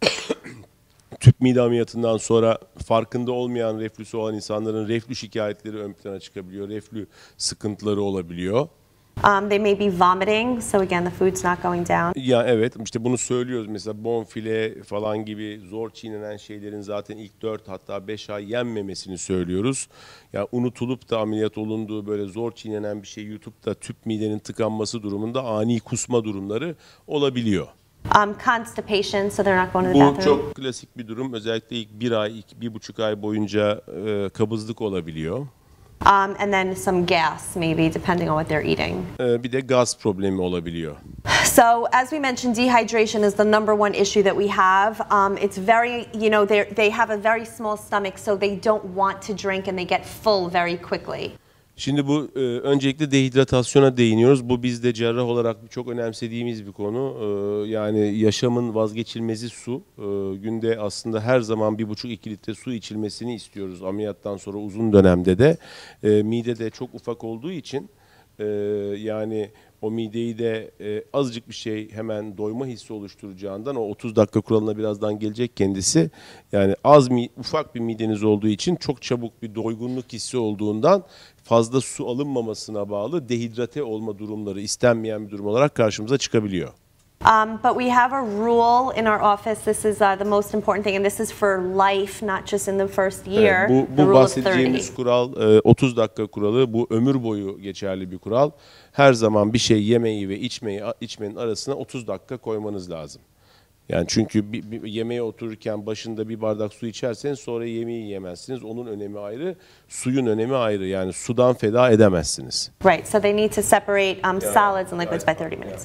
tüp mide ameliyatından sonra farkında olmayan reflüsü olan insanların reflü şikayetleri ön plana çıkabiliyor. Reflü sıkıntıları olabiliyor. They may be vomiting, so again the food's not going down. Ya evet, işte bunu söylüyoruz mesela, bonfile falan gibi zor çiğnenen şeylerin zaten ilk 4 hatta 5 ay yenmemesini söylüyoruz. Yani unutulup da ameliyat olunduğu böyle zor çiğnenen bir şey YouTube'da tüp midenin tıkanması durumunda ani kusma durumları olabiliyor. Constipation, so they're not going to the Bu bathroom. çok klasik bir durum. Özellikle ilk 1 ay, 1,5 ay boyunca kabızlık olabiliyor. And then some gas, maybe, depending on what they're eating. Bir de gaz problemi olabiliyor. So, as we mentioned, dehydration is the number one issue that we have. It's very, they have a very small stomach, so they don't want to drink and they get full very quickly. Şimdi bu öncelikle dehidratasyona değiniyoruz. Bu bizde cerrah olarak çok önemsediğimiz bir konu. Yani yaşamın vazgeçilmezi su. Günde aslında her zaman 1,5-2 litre su içilmesini istiyoruz ameliyattan sonra uzun dönemde de. Mide de çok ufak olduğu için yani o mideyi de azıcık bir şey hemen doyma hissi oluşturacağından, o 30 dakika kuralına birazdan gelecek kendisi. Yani ufak bir mideniz olduğu için çok çabuk bir doygunluk hissi olduğundan fazla su alınmamasına bağlı dehidrate olma durumları istenmeyen bir durum olarak karşımıza çıkabiliyor. But we have a rule in our office. This is the most important thing, and this is for life, not just in the first year. Evet, the bu rule of 30. bahsedeceğimiz kural 30 dakika kuralı. Bu ömür boyu geçerli bir kural. Her zaman bir şey yemeyi ve içmenin arasına 30 dakika koymanız lazım. Yani çünkü bir yemeğe otururken başında bir bardak su içerseniz sonra yemeği yemezsiniz. Onun önemi ayrı, suyun önemi ayrı. Yani sudan feda edemezsiniz. Right, so they need to separate solids and liquids by 30 minutes.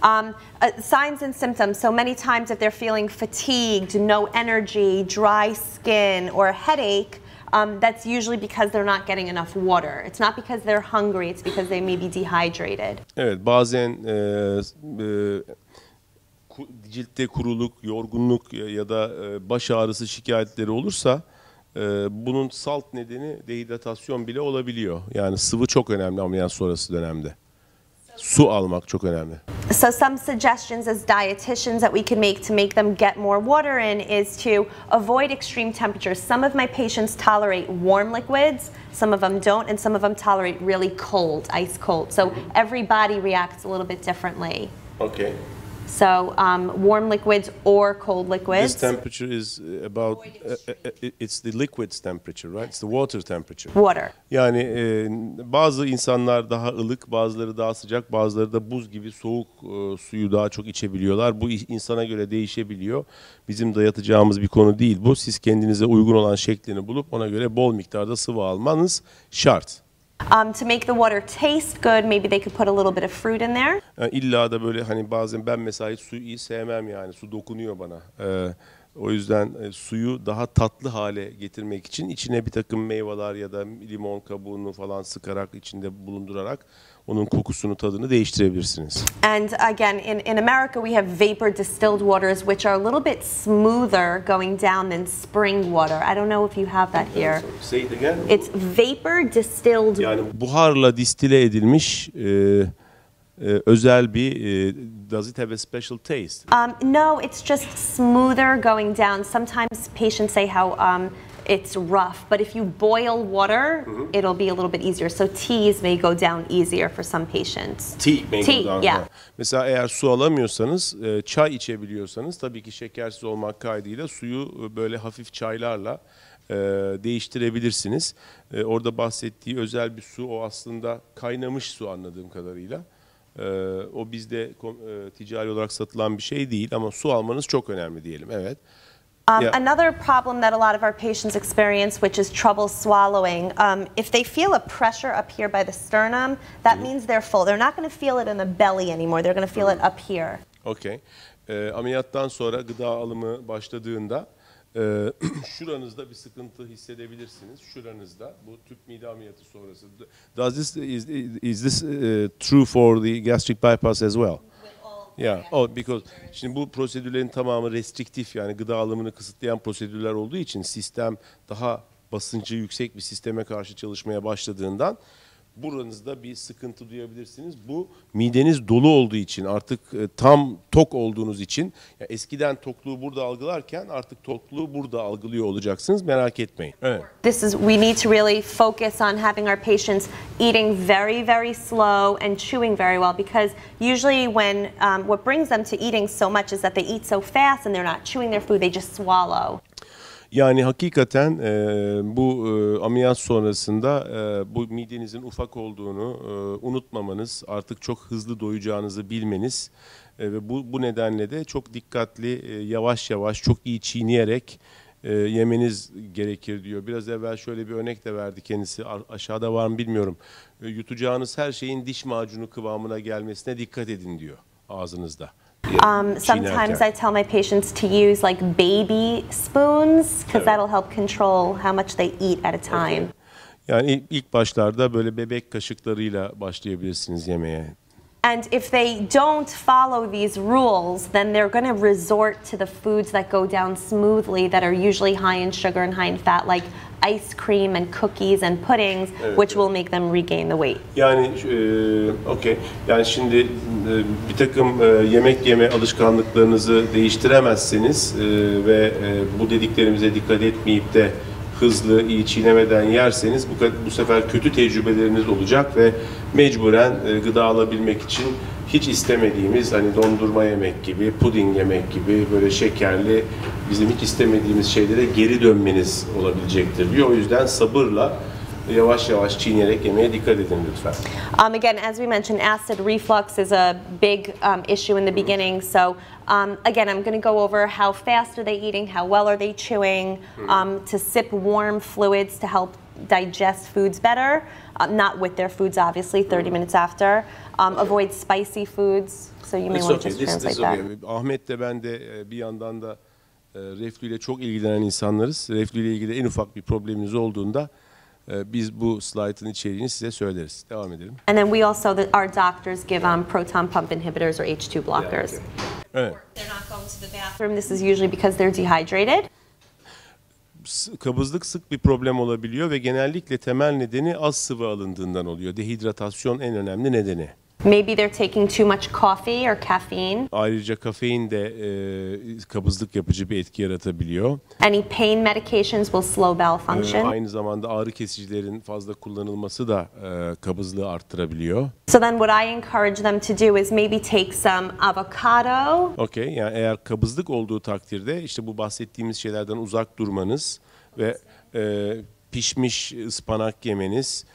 Signs and symptoms. So many times if they're feeling fatigued, no energy, dry skin, or a headache, that's usually because they're not getting enough water. It's not because they're hungry, it's because they may be dehydrated. Evet, bazen ciltte kuruluk, yorgunluk ya da baş ağrısı şikayetleri olursa bunun salt nedeni dehidratasyon bile olabiliyor. Yani sıvı çok önemli ameliyat sonrası dönemde. Su almak çok önemli. So some suggestions as dietitians that we can make them get more water in is to avoid extreme temperatures. Some of my patients tolerate warm liquids, some of them don't, and some of them tolerate really cold, ice cold. So every body reacts a little bit differently. Okay. So warm liquids or cold This liquids. temperature is about it's the liquid's temperature, right? It's the water temperature. Water. Yani bazı insanlar daha ılık, bazıları daha sıcak, bazıları da buz gibi soğuk suyu daha çok içebiliyorlar. Bu insana göre değişebiliyor. Bizim dayatacağımız bir konu değil bu. Siz kendinize uygun olan şeklini bulup ona göre bol miktarda sıvı almanız şart. To make the water taste good, maybe they could put a little bit of fruit in there. Yani illa da böyle hani bazen ben mesela hiç suyu iyi sevmem yani. Su dokunuyor bana. O yüzden suyu daha tatlı hale getirmek için içine bir takım meyveler ya da limon kabuğunu falan sıkarak içinde bulundurarak onun kokusunu, tadını değiştirebilirsiniz. And again, in America, we have vapor distilled waters, which are a little bit smoother going down than spring water. I don't know if you have that here. Say it again. It's vapor distilled. Yani buharla distile edilmiş özel bir does it have a special taste? No, it's just smoother going down. Sometimes patients say how it's rough, but if you boil water, it'll be a little bit easier. So teas may go down easier for some patients. Tea may go down. Yeah. Mesela eğer su alamıyorsanız, çay içebiliyorsanız tabii ki şekersiz olmak kaydıyla suyu böyle hafif çaylarla değiştirebilirsiniz. Orada bahsettiği özel bir su, o aslında kaynamış su anladığım kadarıyla. O bizde ticari olarak satılan bir şey değil ama su almanız çok önemli diyelim. Evet. Another problem that a lot of our patients experience, which is trouble swallowing, if they feel a pressure up here by the sternum, that means they're full. They're not going to feel it in the belly anymore. They're going to feel it up here. Okay. Ameliyattan sonra gıda alımı başladığında şuranızda bir sıkıntı hissedebilirsiniz. Şuranızda bu tüp mide ameliyatı sonrası. Is this true for the gastric bypass as well? Yeah. Oh, because şimdi bu prosedürlerin tamamı restriktif, yani gıda alımını kısıtlayan prosedürler olduğu için sistem daha basıncı yüksek bir sisteme karşı çalışmaya başladığından buranızda bir sıkıntı duyabilirsiniz. Bu mideniz dolu olduğu için, artık tam tok olduğunuz için. Ya eskiden tokluğu burada algılarken artık tokluğu burada algılıyor olacaksınız. Merak etmeyin. Evet. We need to really focus on having our patients eating very, very slow and chewing very well, because usually when what brings them to eating so much is that they eat so fast and they're not chewing their food, they just swallow. Yani hakikaten bu ameliyat sonrasında bu midenizin ufak olduğunu unutmamanız, artık çok hızlı doyacağınızı bilmeniz ve bu nedenle de çok dikkatli, yavaş yavaş, çok iyi çiğneyerek yemeniz gerekir diyor. Biraz evvel şöyle bir örnek de verdi kendisi, aşağıda var mı bilmiyorum. Yutacağınız her şeyin diş macunu kıvamına gelmesine dikkat edin diyor ağzınızda. Sometimes I tell my patients to use like baby spoons, because that'll help control how much they eat at a time. Okay. Yani ilk başlarda böyle bebek kaşıklarıyla başlayabilirsiniz yemeğe. And if they don't follow these rules, then they're going to resort to the foods that go down smoothly, that are usually high in sugar and high in fat, like ice cream and cookies and puddings, which will make them regain the weight. Yani okay. Yani şimdi bir takım yemek yeme alışkanlıklarınızı değiştiremezseniz ve bu dediklerimize dikkat etmeyip de hızlı, iyi çiğnemeden yerseniz bu sefer kötü tecrübeleriniz olacak ve mecburen gıda alabilmek için hiç istemediğimiz, hani dondurma yemek gibi, puding yemek gibi böyle şekerli, bizim hiç istemediğimiz şeylere geri dönmeniz olabilecektir diyor. O yüzden sabırla, yavaş yavaş çiğneyerek yemeye dikkat edin lütfen. Again, as we mentioned, acid reflux is a big issue in the beginning. So again, I'm going to go over how fast are they eating, how well are they chewing, to sip warm fluids to help digest foods better, not with their foods obviously, 30 minutes after. Avoid spicy foods. So you may want to just translate that. Ahmet de ben de bir yandan da reflü ile çok ilgilenen insanlarız. Reflü ile ilgili en ufak bir probleminiz olduğunda biz bu slaytın içeriğini size söyleriz. Devam edelim. And then we also, our doctors give proton pump inhibitors or H2 blockers. Yeah, okay. Evet. They're not going to the bathroom. This is usually because they're dehydrated. Kabızlık sık bir problem olabiliyor ve genellikle temel nedeni az sıvı alındığından oluyor. Dehidratasyon en önemli nedeni. Maybe they're taking too much coffee or caffeine. Ayrıca kafein de kabızlık yapıcı bir etki yaratabiliyor. Any pain medications will slow bowel function. Aynı zamanda ağrı kesicilerin fazla kullanılması da kabızlığı arttırabiliyor. So then what I encourage them to do is maybe take some avocado. Okey, yani eğer kabızlık olduğu takdirde işte bu bahsettiğimiz şeylerden uzak durmanız ve pişmiş ıspanak yemeniz,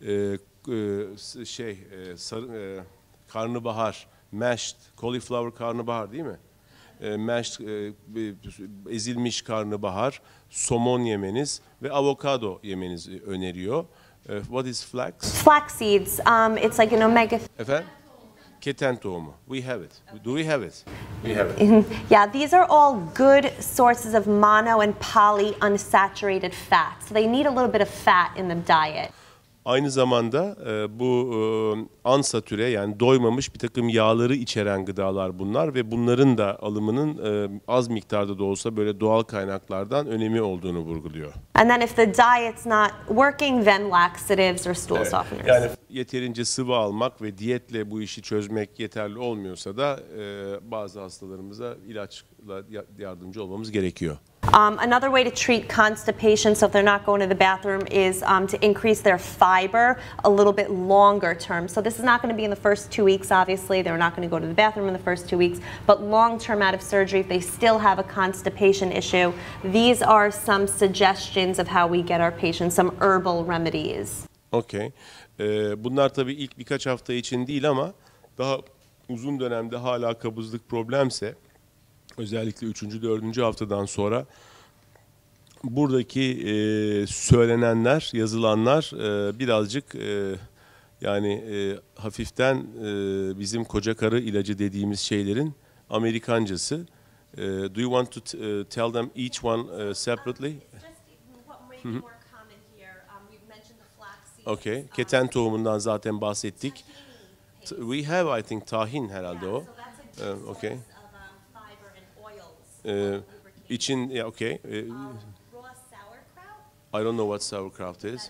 karnabahar, mashed, cauliflower karnabahar değil mi? Mashed, ezilmiş karnabahar, somon yemeniz ve avokado yemenizi öneriyor. What is flax? Flax seeds, it's like an omega. Efendim? Keten tohumu. We have it. Do we have it? We have it. Yeah, these are all good sources of mono and polyunsaturated fat. So they need a little bit of fat in the diet. Aynı zamanda bu ansatüre yani doymamış bir takım yağları içeren gıdalar bunlar ve bunların da alımının az miktarda da olsa böyle doğal kaynaklardan önemi olduğunu vurguluyor. And then if the diet's not working, then laxatives or stool softeners. Yani yeterince sıvı almak ve diyetle bu işi çözmek yeterli olmuyorsa da bazı hastalarımıza ilaçla yardımcı olmamız gerekiyor. Another way to treat constipation, so if they're not going to the bathroom, is to increase their fiber a little bit longer term. So this is not going to be in the first 2 weeks, obviously. They're not going to go to the bathroom in the first 2 weeks. But long term out of surgery, if they still have a constipation issue, these are some suggestions of how we get our patients some herbal remedies. Okay. Bunlar tabii ilk birkaç hafta için değil ama daha uzun dönemde hala kabızlık problemse özellikle 3. 4. haftadan sonra buradaki söylenenler, yazılanlar birazcık yani hafiften bizim koca karı ilacı dediğimiz şeylerin Amerikancası. Do you want to tell them each one separately? Okay. Keten tohumundan zaten bahsettik. We have, I think, tahin herhalde o. Okay. İçin, yeah, okay. I don't know what sauerkraut is.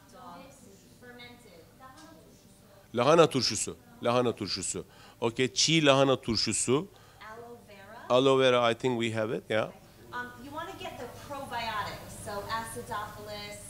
Lahana turşusu. Lahana turşusu. Okay, çiğ lahana turşusu. Aloe vera, I think we have it, yeah. You want to get the probiotics, so acidophilus.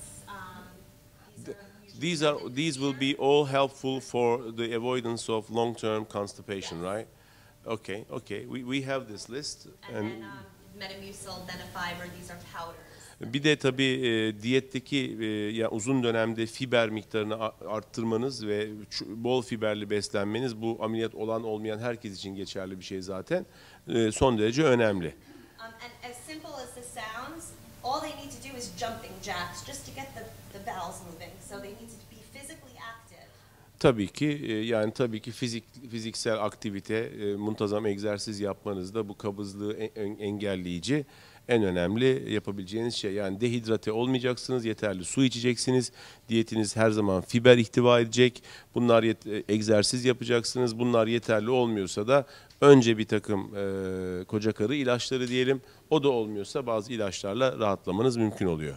These will be all helpful for the avoidance of long-term constipation, Yes. right? Okay, okay. We have this list. And then Metamucil, Benefiber, these are powders. Bir de tabii diyetteki yani uzun dönemde fiber miktarını arttırmanız ve bol fiberli beslenmeniz bu ameliyat olan olmayan herkes için geçerli bir şey zaten. Son derece önemli. And as simple as this sounds, all they need to do is jumping jacks just to get the bowels moving. So they need to be physically active. Tabii ki yani tabii ki fiziksel aktivite, muntazam egzersiz yapmanız da bu kabızlığı engelleyici en önemli yapabileceğiniz şey. Yani dehidrate olmayacaksınız, yeterli su içeceksiniz, diyetiniz her zaman fiber ihtiva edecek, bunlar egzersiz yapacaksınız, bunlar yeterli olmuyorsa da önce bir takım koca karı ilaçları diyelim, o da olmuyorsa bazı ilaçlarla rahatlamanız mümkün oluyor.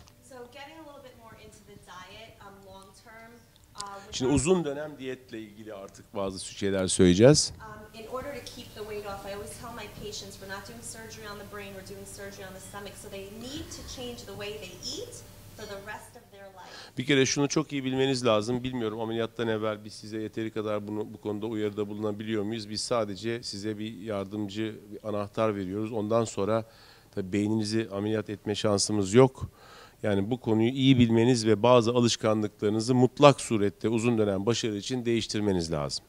Şimdi uzun dönem diyetle ilgili artık bazı şeyler söyleyeceğiz. In order to keep the weight off, I always tell my patients we're not doing surgery on the brain, we're doing surgery on the stomach. So they need to change the way they eat for the rest of their life. Bir kere şunu çok iyi bilmeniz lazım. Bilmiyorum ameliyattan evvel biz size yeteri kadar bu konuda uyarıda bulunabiliyor muyuz? Biz sadece size bir yardımcı, bir anahtar veriyoruz. Ondan sonra tabii beyninizi ameliyat etme şansımız yok. Yani bu konuyu iyi bilmeniz ve bazı alışkanlıklarınızı mutlak surette uzun dönem başarı için değiştirmeniz lazım.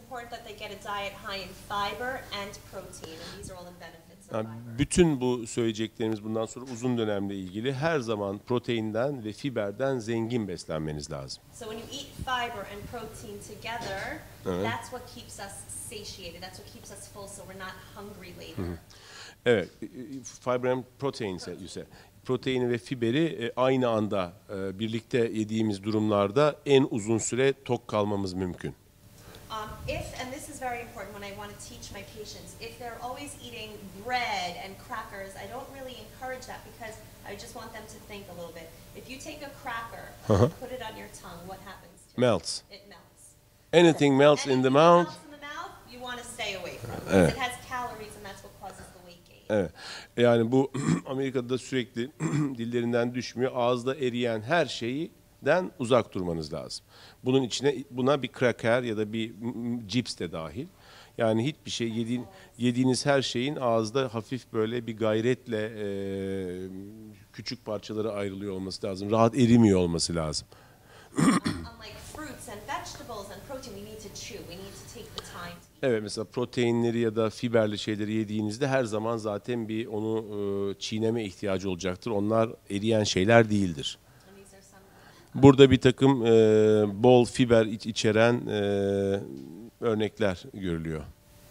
Yani bütün bu söyleyeceklerimiz bundan sonra uzun dönemle ilgili her zaman proteinden ve fiberden zengin beslenmeniz lazım. So when you eat fiber and protein together, that's what keeps us satiated. That's what keeps us full, so we're not hungry later. Evet, fiber and protein you said. Proteini ve fiberi aynı anda birlikte yediğimiz durumlarda en uzun süre tok kalmamız mümkün. If, and this is very important when I want to teach my patients, if they're always eating bread and crackers, I don't really encourage that because I just want them to think a little bit. If you take a cracker and put it on your tongue, what happens to it? Melts. It melts. Anything melts in the Anything mouth. melts in the mouth, you want to stay away from it because it has calories and that's what causes the weight gain. Evet. Yani bu Amerika'da sürekli dillerinden düşmüyor. Ağızda eriyen her şeyden uzak durmanız lazım. Bunun içine buna bir kraker ya da bir cips de dahil. Yani hiçbir şey yediğiniz her şeyin ağızda hafif böyle bir gayretle küçük parçalara ayrılıyor olması lazım. Rahat erimiyor olması lazım. Unlike fruits and vegetables and protein, we need to chew. We need to take the time to eat. Evet, mesela proteinleri ya da fiberli şeyleri yediğinizde her zaman zaten bir onu çiğneme ihtiyacı olacaktır. Onlar eriyen şeyler değildir. And these are some. Burada bir takım bol fiber içeren örnekler görülüyor.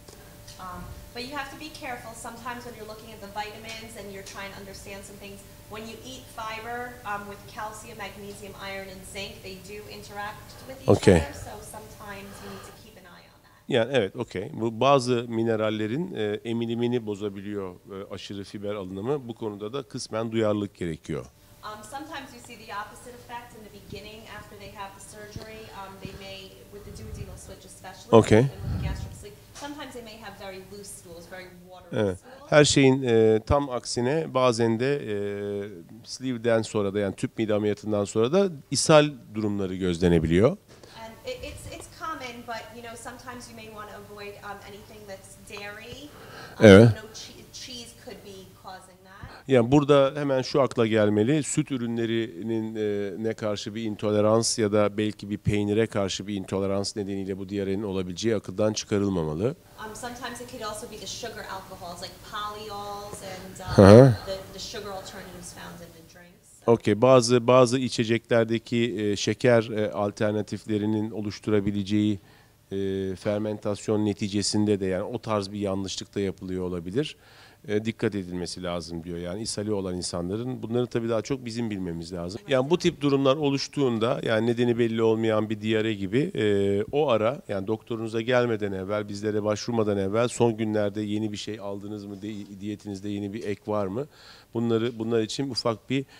But you have to be careful sometimes when you're looking at the vitamins and you're trying to understand some things. When you eat fiber with calcium, magnesium, iron, and zinc, they do interact with each Okay. other. So sometimes you need to keep an eye on that. Yani evet, okey. Bu bazı minerallerin emilimini bozabiliyor aşırı fiber alınımı. Bu konuda da kısmen duyarlılık gerekiyor. Sometimes you see the opposite effect in the beginning after they have the surgery. They may, with the duodenal switch especially, Okay. and with the gastric sleeve, sometimes they may have very loose stools, very watery Evet. stools. Her şeyin tam aksine bazen de sleeve'den sonra da yani tüp mide ameliyatından sonra da ishal durumları gözlenebiliyor. And it's common, but you know sometimes you may want to avoid anything that's dairy. Evet. No cheese could be causing that. Yani burada hemen şu akla gelmeli. Süt ürünlerinin ne karşı bir intolerans ya da belki bir peynire karşı bir intolerans nedeniyle bu diyarenin olabileceği akıldan çıkarılmamalı. Sometimes it could also be the sugar alcohols like polyols and the sugar alternatives found in the drinks. Okey. Bazı içeceklerdeki şeker alternatiflerinin oluşturabileceği fermentasyon neticesinde de yani o tarz bir yanlışlık da yapılıyor olabilir. Dikkat edilmesi lazım diyor. Yani ishali olan insanların bunları tabii daha çok bizim bilmemiz lazım. Yani bu tip durumlar oluştuğunda yani nedeni belli olmayan bir diyare gibi o ara yani doktorunuza gelmeden evvel bizlere başvurmadan evvel son günlerde yeni bir şey aldınız mı diyetinizde yeni bir ek var mı? Bunlar için ufak bir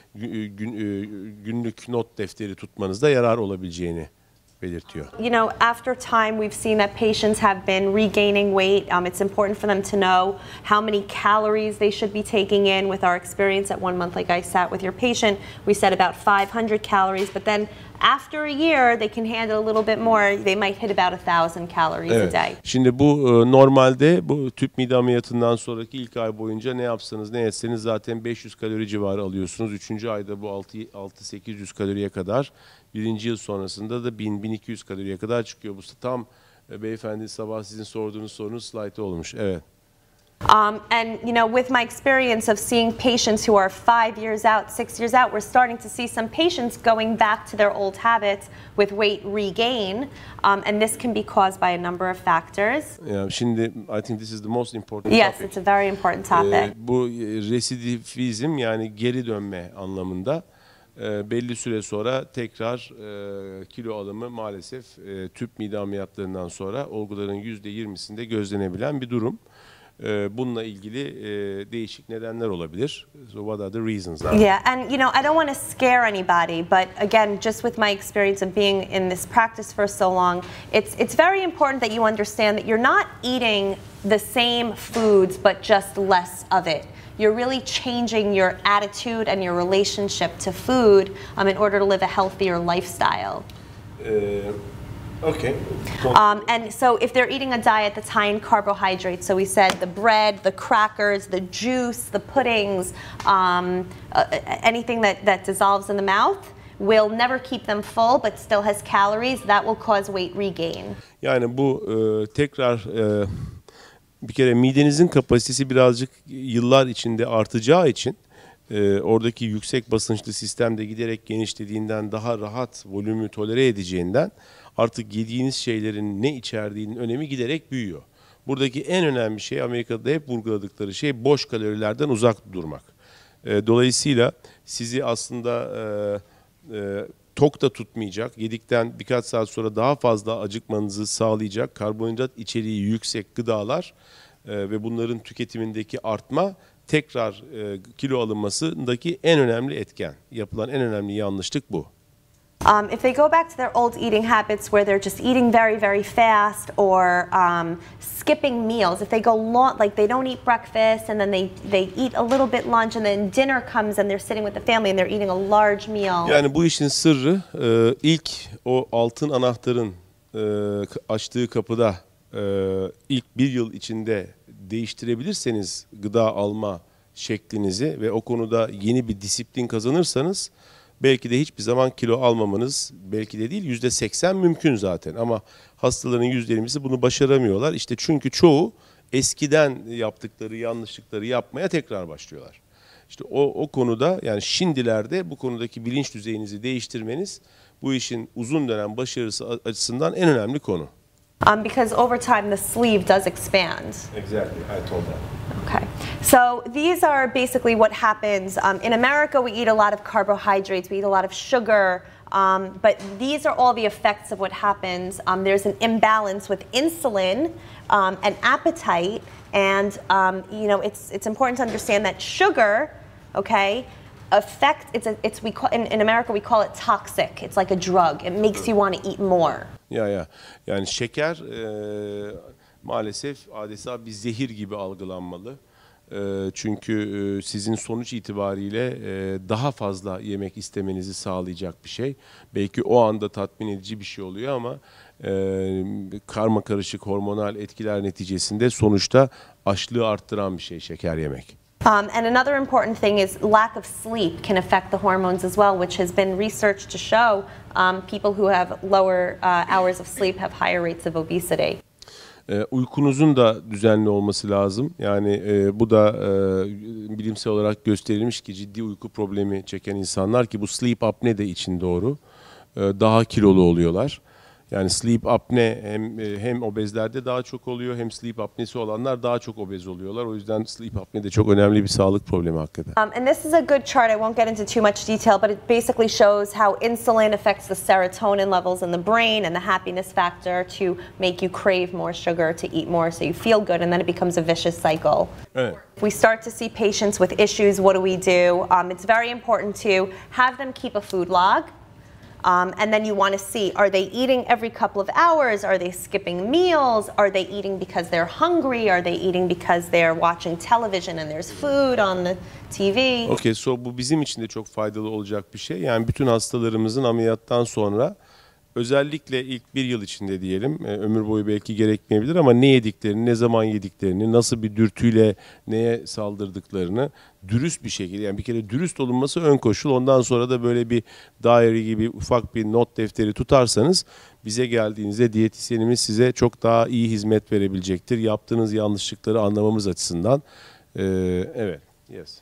günlük not defteri tutmanızda yarar olabileceğini belirtiyor. You know, after time, we've seen that patients have been regaining weight. It's important for them to know how many calories they should be taking in. With our experience at 1 month, like I sat with your patient, we said about 500 calories, but then after a year, they can handle a little bit more. They might hit about 1,000 calories a day. Şimdi bu normalde bu tüp mide ameliyatından sonraki ilk ay boyunca ne yapsanız ne etseniz zaten 500 kalori civarı alıyorsunuz. 3. ayda bu 6-800 kaloriye kadar. 1. yıl sonrasında da 1000-1200 kaloriye kadar çıkıyor. Bu tam beyefendi sabah sizin sorduğunuz sorunun slaytı olmuş. Evet. And you know, with my experience of seeing patients who are 5 years out, 6 years out, we're starting to see some patients going back to their old habits with weight regain, and this can be caused by a number of factors. Yani şimdi I think this is the most important Yes, topic. it's a very important topic. Bu residivizm yani geri dönme anlamında belli süre sonra tekrar kilo alımı maalesef tüp mide ameliyatlarından sonra olguların %20'sinde gözlenebilen bir durum. Bununla ilgili değişik nedenler olabilir. So what are the reasons? Yeah, and you know, I don't want to scare anybody, but again, just with my experience of being in this practice for so long, it's very important that you understand that you're not eating the same foods but just less of it. You're really changing your attitude and your relationship to food in order to live a healthier lifestyle. Okay. And so if they're eating a diet that's high in carbohydrates, so we said the bread, the crackers, the juice, the puddings, anything that dissolves in the mouth will never keep them full but still has calories, that will cause weight regain. Yani bu tekrar bir kere midenizin kapasitesi birazcık yıllar içinde artacağı için oradaki yüksek basınçlı sistemde giderek genişlediğinden daha rahat volümü tolere edeceğinden artık yediğiniz şeylerin ne içerdiğinin önemi giderek büyüyor. Buradaki en önemli şey Amerika'da hep vurguladıkları şey boş kalorilerden uzak durmak. Dolayısıyla sizi aslında tok da tutmayacak, yedikten birkaç saat sonra daha fazla acıkmanızı sağlayacak karbonhidrat içeriği yüksek gıdalar ve bunların tüketimindeki artma tekrar kilo alınmasındaki en önemli etken. Yapılan en önemli yanlışlık bu. If they go back to their old eating habits where they're just eating very, very fast or skipping meals, if they go long, like they don't eat breakfast and then they eat a little bit lunch and then dinner comes and they're sitting with the family and they're eating a large meal. Yani bu işin sırrı ilk o altın anahtarın açtığı kapıda ilk bir yıl içinde değiştirebilirseniz gıda alma şeklinizi ve o konuda yeni bir disiplin kazanırsanız belki de hiçbir zaman kilo almamanız, belki de değil %80 mümkün zaten ama hastaların %20'si bunu başaramıyorlar. İşte çünkü çoğu eskiden yaptıkları yanlışlıkları yapmaya tekrar başlıyorlar. İşte o konuda yani şimdilerde bu konudaki bilinç düzeyinizi değiştirmeniz bu işin uzun dönem başarısı açısından en önemli konu. Because over time the sleeve does expand. Exactly, I told that. Okay, so these are basically what happens. In America, we eat a lot of carbohydrates, we eat a lot of sugar, but these are all the effects of what happens. There's an imbalance with insulin and appetite, and you know, it's important to understand that sugar, okay, in America we call it toxic. It's like a drug. It makes you want to eat more. Yani şeker maalesef adeta bir zehir gibi algılanmalı. Çünkü sizin sonuç itibariyle daha fazla yemek istemenizi sağlayacak bir şey. Belki o anda tatmin edici bir şey oluyor ama karma karışık hormonal etkiler neticesinde sonuçta açlığı arttıran bir şey şeker yemek. And another important thing is lack of sleep can affect the hormones as well, which has been researched to show people who have lower hours of sleep have higher rates of obesity. Uykunuzun da düzenli olması lazım. Yani bu da bilimsel olarak gösterilmiş ki ciddi uyku problemi çeken insanlar ki bu sleep apne de için doğru. Daha kilolu oluyorlar. Yani sleep apne hem obezlerde daha çok oluyor hem sleep apnesi olanlar daha çok obez oluyorlar. O yüzden sleep apne de çok önemli bir sağlık problemi hakikaten. And this is a good chart. I won't get into too much detail, but it basically shows how insulin affects the serotonin levels in the brain and the happiness factor to make you crave more sugar, to eat more, so you feel good, and then it becomes a vicious cycle. Evet. If we start to see patients with issues, what do we do? It's very important to have them keep a food log. And then you want to see, are they eating every couple of hours? Are they skipping meals? Are they eating because they're hungry? Are they eating because they're watching television and there's food on the TV? Okay, so bu bizim için de çok faydalı olacak bir şey. Yani bütün hastalarımızın ameliyattan sonra özellikle ilk bir yıl içinde diyelim, ömür boyu belki gerekmeyebilir ama ne yediklerini, ne zaman yediklerini, nasıl bir dürtüyle neye saldırdıklarını dürüst bir şekilde, yani bir kere dürüst olunması ön koşul. Ondan sonra da böyle bir diary gibi ufak bir not defteri tutarsanız bize geldiğinizde diyetisyenimiz size çok daha iyi hizmet verebilecektir. Yaptığınız yanlışlıkları anlamamız açısından. Evet, yes.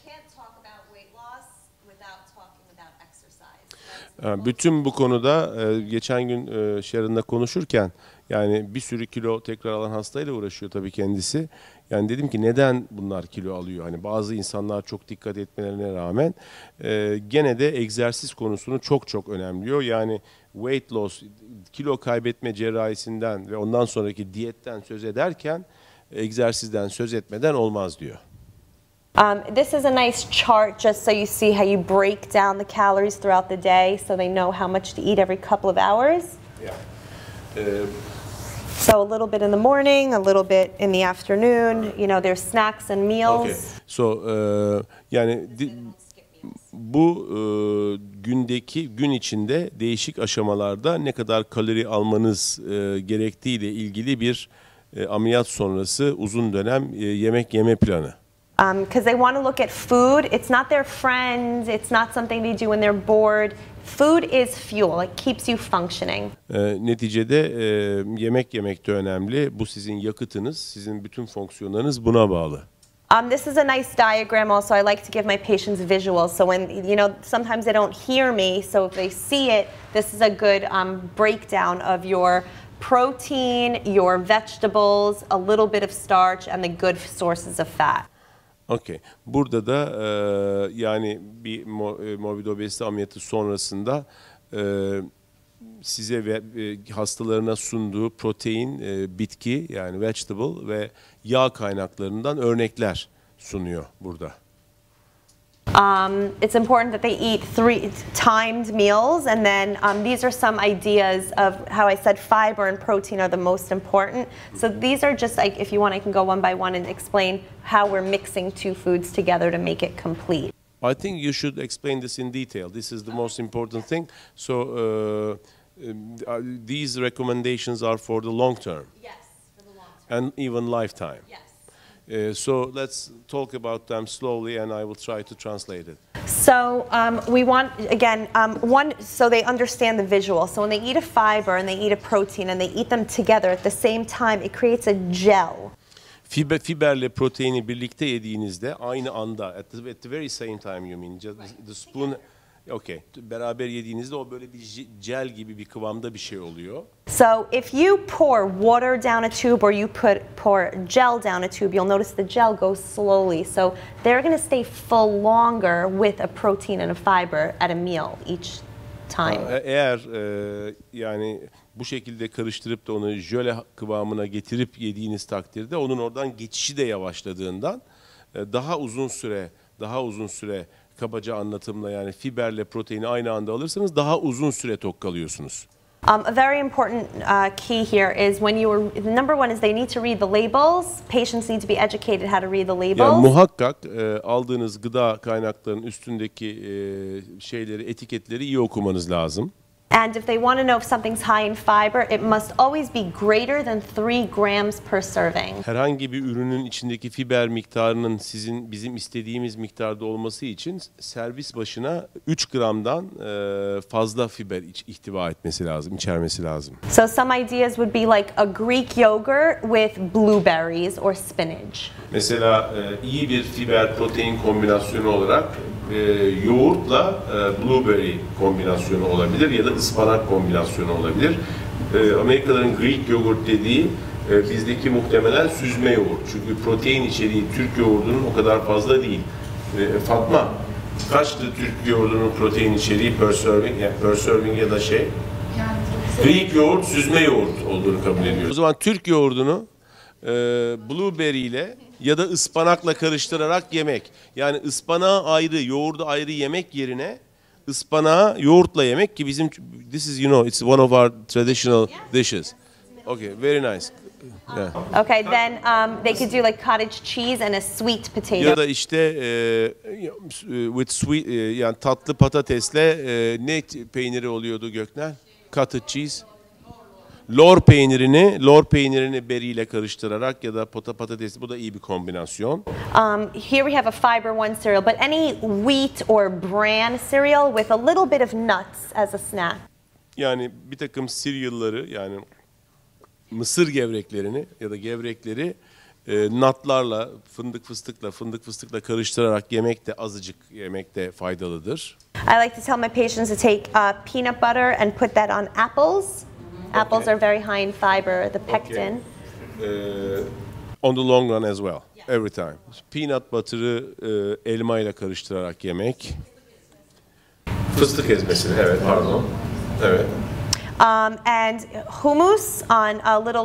Bütün bu konuda geçen gün Sharon'la konuşurken yani bir sürü kilo tekrar alan hastayla uğraşıyor tabii kendisi. Yani dedim ki neden bunlar kilo alıyor? Hani bazı insanlar çok dikkat etmelerine rağmen gene de egzersiz konusunu çok önemliyor. Yani weight loss, kilo kaybetme cerrahisinden ve ondan sonraki diyetten söz ederken egzersizden söz etmeden olmaz diyor. This is a nice chart just so you see how you break down the calories throughout the day so they know how much to eat every couple of hours. Yeah. So a little bit in the morning, a little bit in the afternoon, you know, there's snacks and meals. Okay. So yani bu gün içinde değişik aşamalarda ne kadar kalori almanız gerektiğiyle ilgili bir ameliyat sonrası uzun dönem yemek yeme planı. Because they want to look at food. It's not their friend. It's not something they do when they're bored. Food is fuel. It keeps you functioning. Neticede yemek yemek de önemli. Bu sizin yakıtınız, sizin bütün fonksiyonlarınız buna bağlı. This is a nice diagram also. I like to give my patients visuals. So when, you know, sometimes they don't hear me. So if they see it, this is a good breakdown of your protein, your vegetables, a little bit of starch, and the good sources of fat. Okay. Burada da yani bir morbid obezite ameliyatı sonrasında size ve hastalarına sunduğu protein, bitki yani vegetable ve yağ kaynaklarından örnekler sunuyor burada. It's important that they eat 3 timed meals, and then these are some ideas of how I said fiber and protein are the most important. So these are just like, if you want, I can go one by one and explain how we're mixing two foods together to make it complete. I think you should explain this in detail. This is the most important thing. So these recommendations are for the long term. Yes, for the long term. And even lifetime. Yes. So let's talk about them slowly, and I will try to translate it. So we want, again, so they understand the visual. So when they eat a fiber and they eat a protein and they eat them together at the same time, it creates a gel. Fiberle proteini birlikte yediğinizde aynı anda, at the very same time you mean, just the spoon, okay, beraber yediğinizde o böyle bir gel gibi bir kıvamda bir şey oluyor. So if you pour water down a tube or you pour gel down a tube, you'll notice the gel goes slowly. So they're going to stay full longer with a protein and a fiber at a meal each time. Eğer yani bu şekilde karıştırıp da onu jöle kıvamına getirip yediğiniz takdirde onun oradan geçişi de yavaşladığından daha uzun süre kabaca anlatımla yani fiberle proteini aynı anda alırsanız daha uzun süre tok kalıyorsunuz. A very important key here is when you are, the number one is they need to read the labels. Patients need to be educated how to read the labels. Yani muhakkak aldığınız gıda kaynaklarının üstündeki etiketleri iyi okumanız lazım. And if they want to know if something's high in fiber, it must always be greater than 3 grams per serving. Herhangi bir ürünün içindeki fiber miktarının bizim istediğimiz miktarda olması için servis başına 3 gramdan fazla fiber ihtiva etmesi lazım, içermesi lazım. So some ideas would be like a Greek yogurt with blueberries or spinach. Mesela iyi bir fiber protein kombinasyonu olarak yoğurtla blueberry kombinasyonu olabilir ya da ıspanak kombinasyonu olabilir. Amerikalıların Greek yogurt dediği bizdeki muhtemelen süzme yoğurt. Çünkü protein içeriği Türk yoğurdunun o kadar fazla değil. Fatma, kaçtı Türk yoğurdunun protein içeriği per serving, yani per serving ya da şey? Greek yoğurt süzme yoğurt olduğunu kabul ediyoruz. O zaman Türk yoğurdunu blueberry ile ya da ıspanakla karıştırarak yemek. Yani ıspanağı ayrı, yoğurdu ayrı yemek yerine ıspanağı yoğurtla yemek ki bizim this is it's one of our traditional dishes. Okay, very nice. Yeah. Okay, then they could do like cottage cheese and a sweet potato. Ya da işte with sweet yani tatlı patatesle ne peyniri oluyordu Göknel? Cottage cheese. Lor peynirini berry ile karıştırarak ya da patatesli, bu da iyi bir kombinasyon. Here we have a fiber one cereal, but any wheat or bran cereal with a little bit of nuts as a snack. Yani bir takım cereal'ları yani mısır gevreklerini ya da gevrekleri nutlarla, fındık fıstıkla karıştırarak yemek de azıcık yemek de faydalıdır. I like to tell my patients to take peanut butter and put that on apples. Apples are very high in fiber, the pectin. On the long run as well, every time. Peanut butter'ı elma ile karıştırarak yemek. Fıstık ezmesini, evet pardon. Evet. And hummus on a little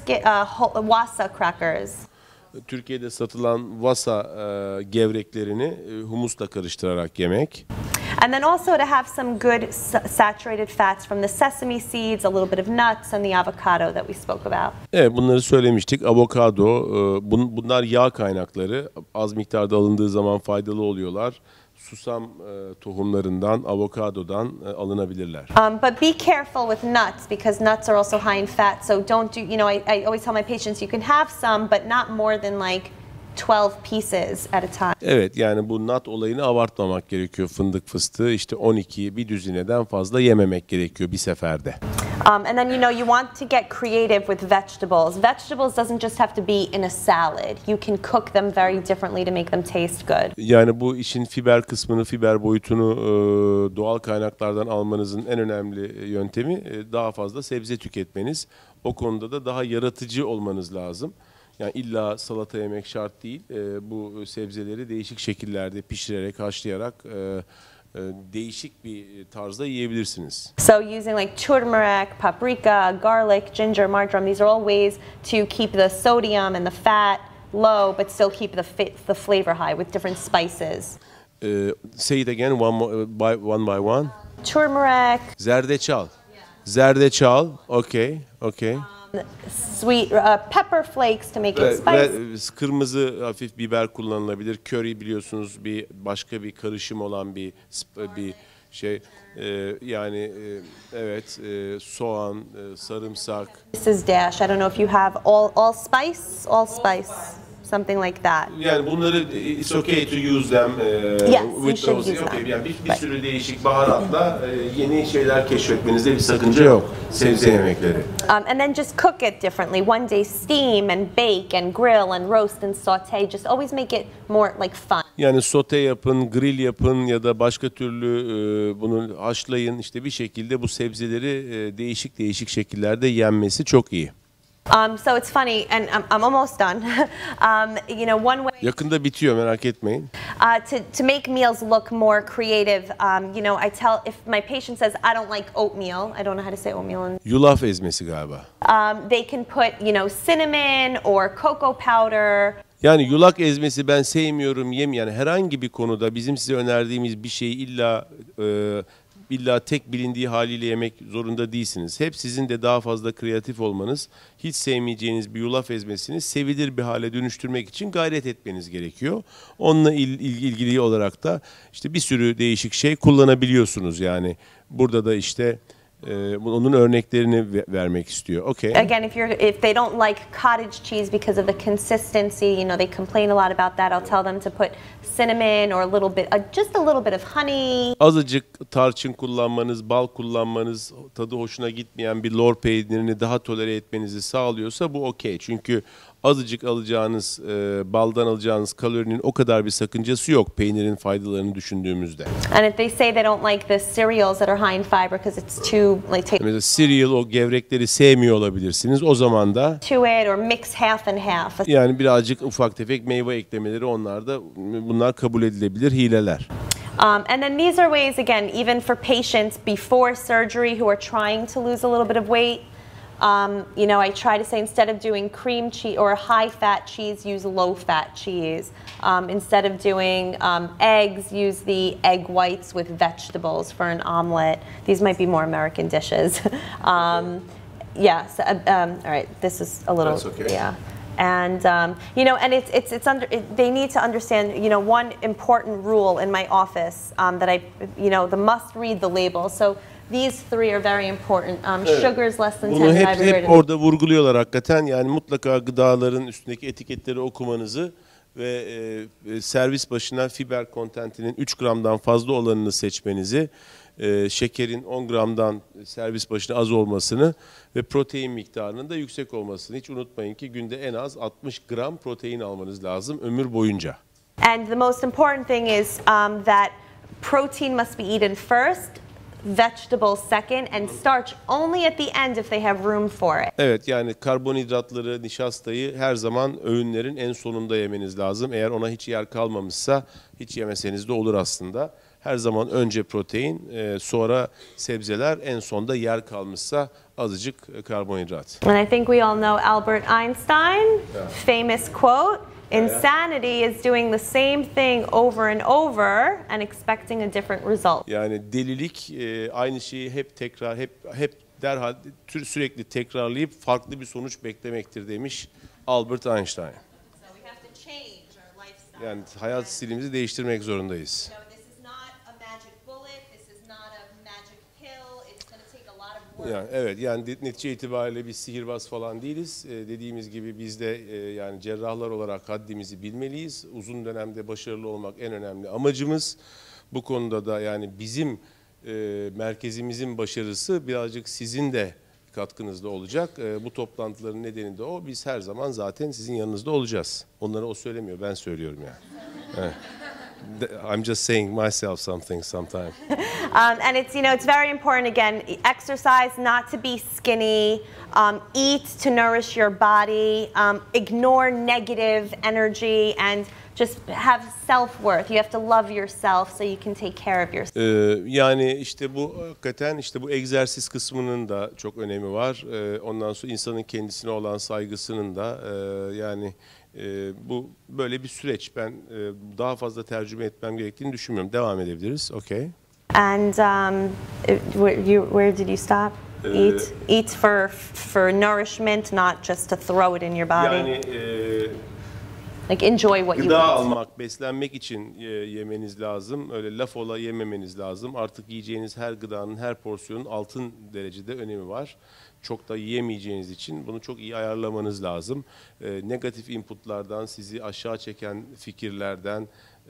wasa crackers. Türkiye'de satılan wasa gevreklerini humusla karıştırarak yemek. And then also to have some good saturated fats from the sesame seeds, a little bit of nuts and the avocado that we spoke about. Evet, bunları söylemiştik. Avokado, bunlar yağ kaynakları. Az miktarda alındığı zaman faydalı oluyorlar. Susam tohumlarından, avokadodan alınabilirler. But be careful with nuts because nuts are also high in fat. So don't do, I always tell my patients you can have some but not more than like 12 pieces at a time. Evet, yani bu nut olayını abartmamak gerekiyor. Fındık fıstığı işte 12 bir düzineden fazla yememek gerekiyor bir seferde. And then you want to get creative with vegetables. Vegetables doesn't just have to be in a salad. You can cook them very differently to make them taste good. Yani bu işin fiber kısmını, fiber boyutunu doğal kaynaklardan almanızın en önemli yöntemi daha fazla sebze tüketmeniz. O konuda da daha yaratıcı olmanız lazım. Yani illa salata yemek şart değil. Bu sebzeleri değişik şekillerde pişirerek, haşlayarak değişik bir tarzda yiyebilirsiniz. So using like turmeric, paprika, garlic, ginger, marjoram, these are all ways to keep the sodium and the fat low, but still keep the flavor high with different spices. Say it again, one by one. Turmeric, Zerdeçal. Zerdeçal, okay. sweet pepper flakes to make it spicy. Kırmızı hafif biber kullanılabilir. Köri biliyorsunuz başka bir karışım olan bir şey. Evet, soğan, sarımsak. This is dash. I don't know if you have all spice, something like that. Yani bunları it's okay to use them. Yes, you should use them. Okay. Yani bir sürü değişik baharatla yeni şeyler keşfetmenizde bir sakınca yok. Sebze yemekleri. And then just cook it differently. One day steam and bake and grill and roast and saute. Just always make it more like fun. Yani sote yapın, grill yapın ya da başka türlü bunu haşlayın. İşte bir şekilde bu sebzeleri değişik şekillerde yenmesi çok iyi. So it's funny, and I'm almost done. You know, one way Yakında bitiyor, merak etmeyin. to make meals look more creative. You know, I tell if my patient says I don't like oatmeal, I don't know how to say oatmeal. Yulaf ezmesi galiba. They can put, you know, cinnamon or cocoa powder. Yani yulaf ezmesi ben sevmiyorum, yani herhangi bir konuda bizim size önerdiğimiz bir şeyi illa tek bilindiği haliyle yemek zorunda değilsiniz. Hep sizin de daha fazla kreatif olmanız, hiç sevmeyeceğiniz bir yulaf ezmesini sevilir bir hale dönüştürmek için gayret etmeniz gerekiyor. Onunla ilgili olarak da işte bir sürü değişik şey kullanabiliyorsunuz yani. Burada da işte onun örneklerini vermek istiyor. Okay. Again, if they don't like cottage cheese because of the consistency, you know, they complain a lot about that. I'll tell them to put cinnamon or a little bit, just a little bit of honey. Azıcık tarçın kullanmanız, bal kullanmanız, tadı hoşuna gitmeyen bir lor peynirini daha tolere etmenizi sağlıyorsa bu okey. Çünkü azıcık alacağınız, baldan alacağınız kalorinin o kadar bir sakıncası yok peynirin faydalarını düşündüğümüzde. And if they say they don't like the cereals that are high in fiber because it's too like Mesela cereal, o gevrekleri sevmiyor olabilirsiniz. O zaman da to it or mix half and half. yani birazcık ufak tefek meyve eklemeleri, bunlar kabul edilebilir hileler. And then these are ways, again, even for patients before surgery who are trying to lose a little bit of weight. You know, I try to say instead of doing cream cheese or high-fat cheese, use low-fat cheese. Instead of doing eggs, use the egg whites with vegetables for an omelet. These might be more American dishes. Yeah. So, all right. This is a little. That's okay. Yeah. And you know, and they need to understand. You know, one important rule in my office that the must read the label. So. These three are very important. Sugars less than 10 Bunu hep orada vurguluyorlar hakikaten. Yani mutlaka gıdaların üstündeki etiketleri okumanızı ve servis başına fiber kontentinin 3 gramdan fazla olanını seçmenizi, şekerin 10 gramdan servis başına az olmasını ve protein miktarının da yüksek olmasını. Hiç unutmayın ki günde en az 60 gram protein almanız lazım ömür boyunca. And the most important thing is that protein must be eaten first. Vegetables second and starch only at the end if they have room for it. Evet, yani karbonhidratları, nişastayı her zaman öğünlerin en sonunda yemeniz lazım. Eğer ona hiç yer kalmamışsa hiç yemeseniz de olur aslında. Her zaman önce protein, sonra sebzeler, en sonda yer kalmışsa azıcık karbonhidrat. And I think we all know Albert Einstein, famous quote. Insanity is doing the same thing over and over and expecting a different result. Yani delilik aynı şeyi hep derhal sürekli tekrarlayıp farklı bir sonuç beklemektir demiş Albert Einstein. So we have to change our lifestyle. Yani hayat stilimizi değiştirmek zorundayız. Yani evet, yani netice itibariyle biz sihirbaz falan değiliz. Dediğimiz gibi biz de yani cerrahlar olarak haddimizi bilmeliyiz. Uzun dönemde başarılı olmak en önemli amacımız. Bu konuda da yani bizim merkezimizin başarısı birazcık sizin de katkınızda olacak. Bu toplantıların nedeni de o. Biz her zaman zaten sizin yanınızda olacağız. Onlara o söylemiyor, ben söylüyorum yani. Evet. I'm just saying myself something sometimes. And it's, it's very important, again, exercise not to be skinny, eat to nourish your body, ignore negative energy, and just have self-worth. You have to love yourself so you can take care of yourself. Yani işte bu hakikaten işte bu egzersiz kısmının da çok önemi var. Ondan sonra insanın kendisine olan saygısının da yani bu böyle bir süreç. Ben daha fazla tercüme etmem gerektiğini düşünmüyorum. Devam edebiliriz. Okay. And where did you stop? Eat for nourishment, not just to throw it in your body. Yani like enjoy what you gıda eat. almak, beslenmek için yemeniz lazım. Öyle laf ola yememeniz lazım. Artık yiyeceğiniz her gıdanın, her porsiyonun altın derecede önemi var. Çok da yiyemeyeceğiniz için bunu çok iyi ayarlamanız lazım. Negatif inputlardan, sizi aşağı çeken fikirlerden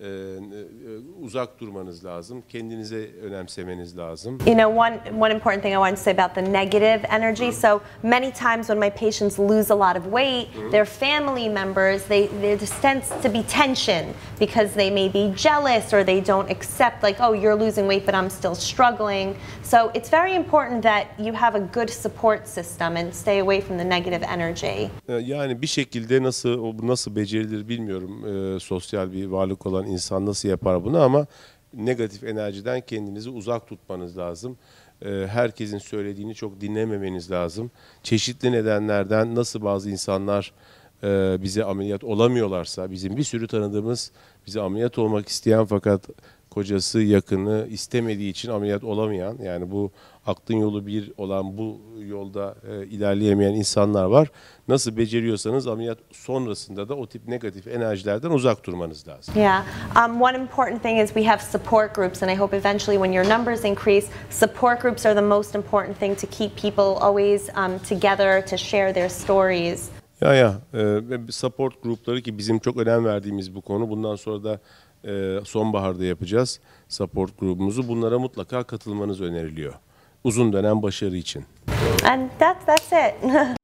uzak durmanız lazım. Kendinize önemsemeniz lazım. You know, one important thing I want to say about the negative energy. So many times when my patients lose a lot of weight, their family members, there tends to be tension because they may be jealous or they don't accept, like, oh, you're losing weight, but I'm still struggling. So it's very important that you have a good support system and stay away from the negative energy. Yani bir şekilde nasıl becerilir bilmiyorum. Sosyal bir varlık olan insan nasıl yapar bunu ama negatif enerjiden kendinizi uzak tutmanız lazım. Herkesin söylediğini çok dinlememeniz lazım. Çeşitli nedenlerden nasıl bazı insanlar bize ameliyat olamıyorlarsa, bizim bir sürü tanıdığımız bize ameliyat olmak isteyen fakat kocası, yakını istemediği için ameliyat olamayan, yani bu aklın yolu bir olan bu yolda ilerleyemeyen insanlar var. Nasıl beceriyorsanız ameliyat sonrasında da o tip negatif enerjilerden uzak durmanız lazım. Yeah. One important thing is we have support groups, and I hope eventually when your numbers increase, support groups are the most important thing to keep people always together, to share their stories. Support grupları ki bizim çok önem verdiğimiz bu konu. Bundan sonra da sonbaharda yapacağız support grubumuzu. Bunlara mutlaka katılmanız öneriliyor. Uzun dönem başarı için. And that's it.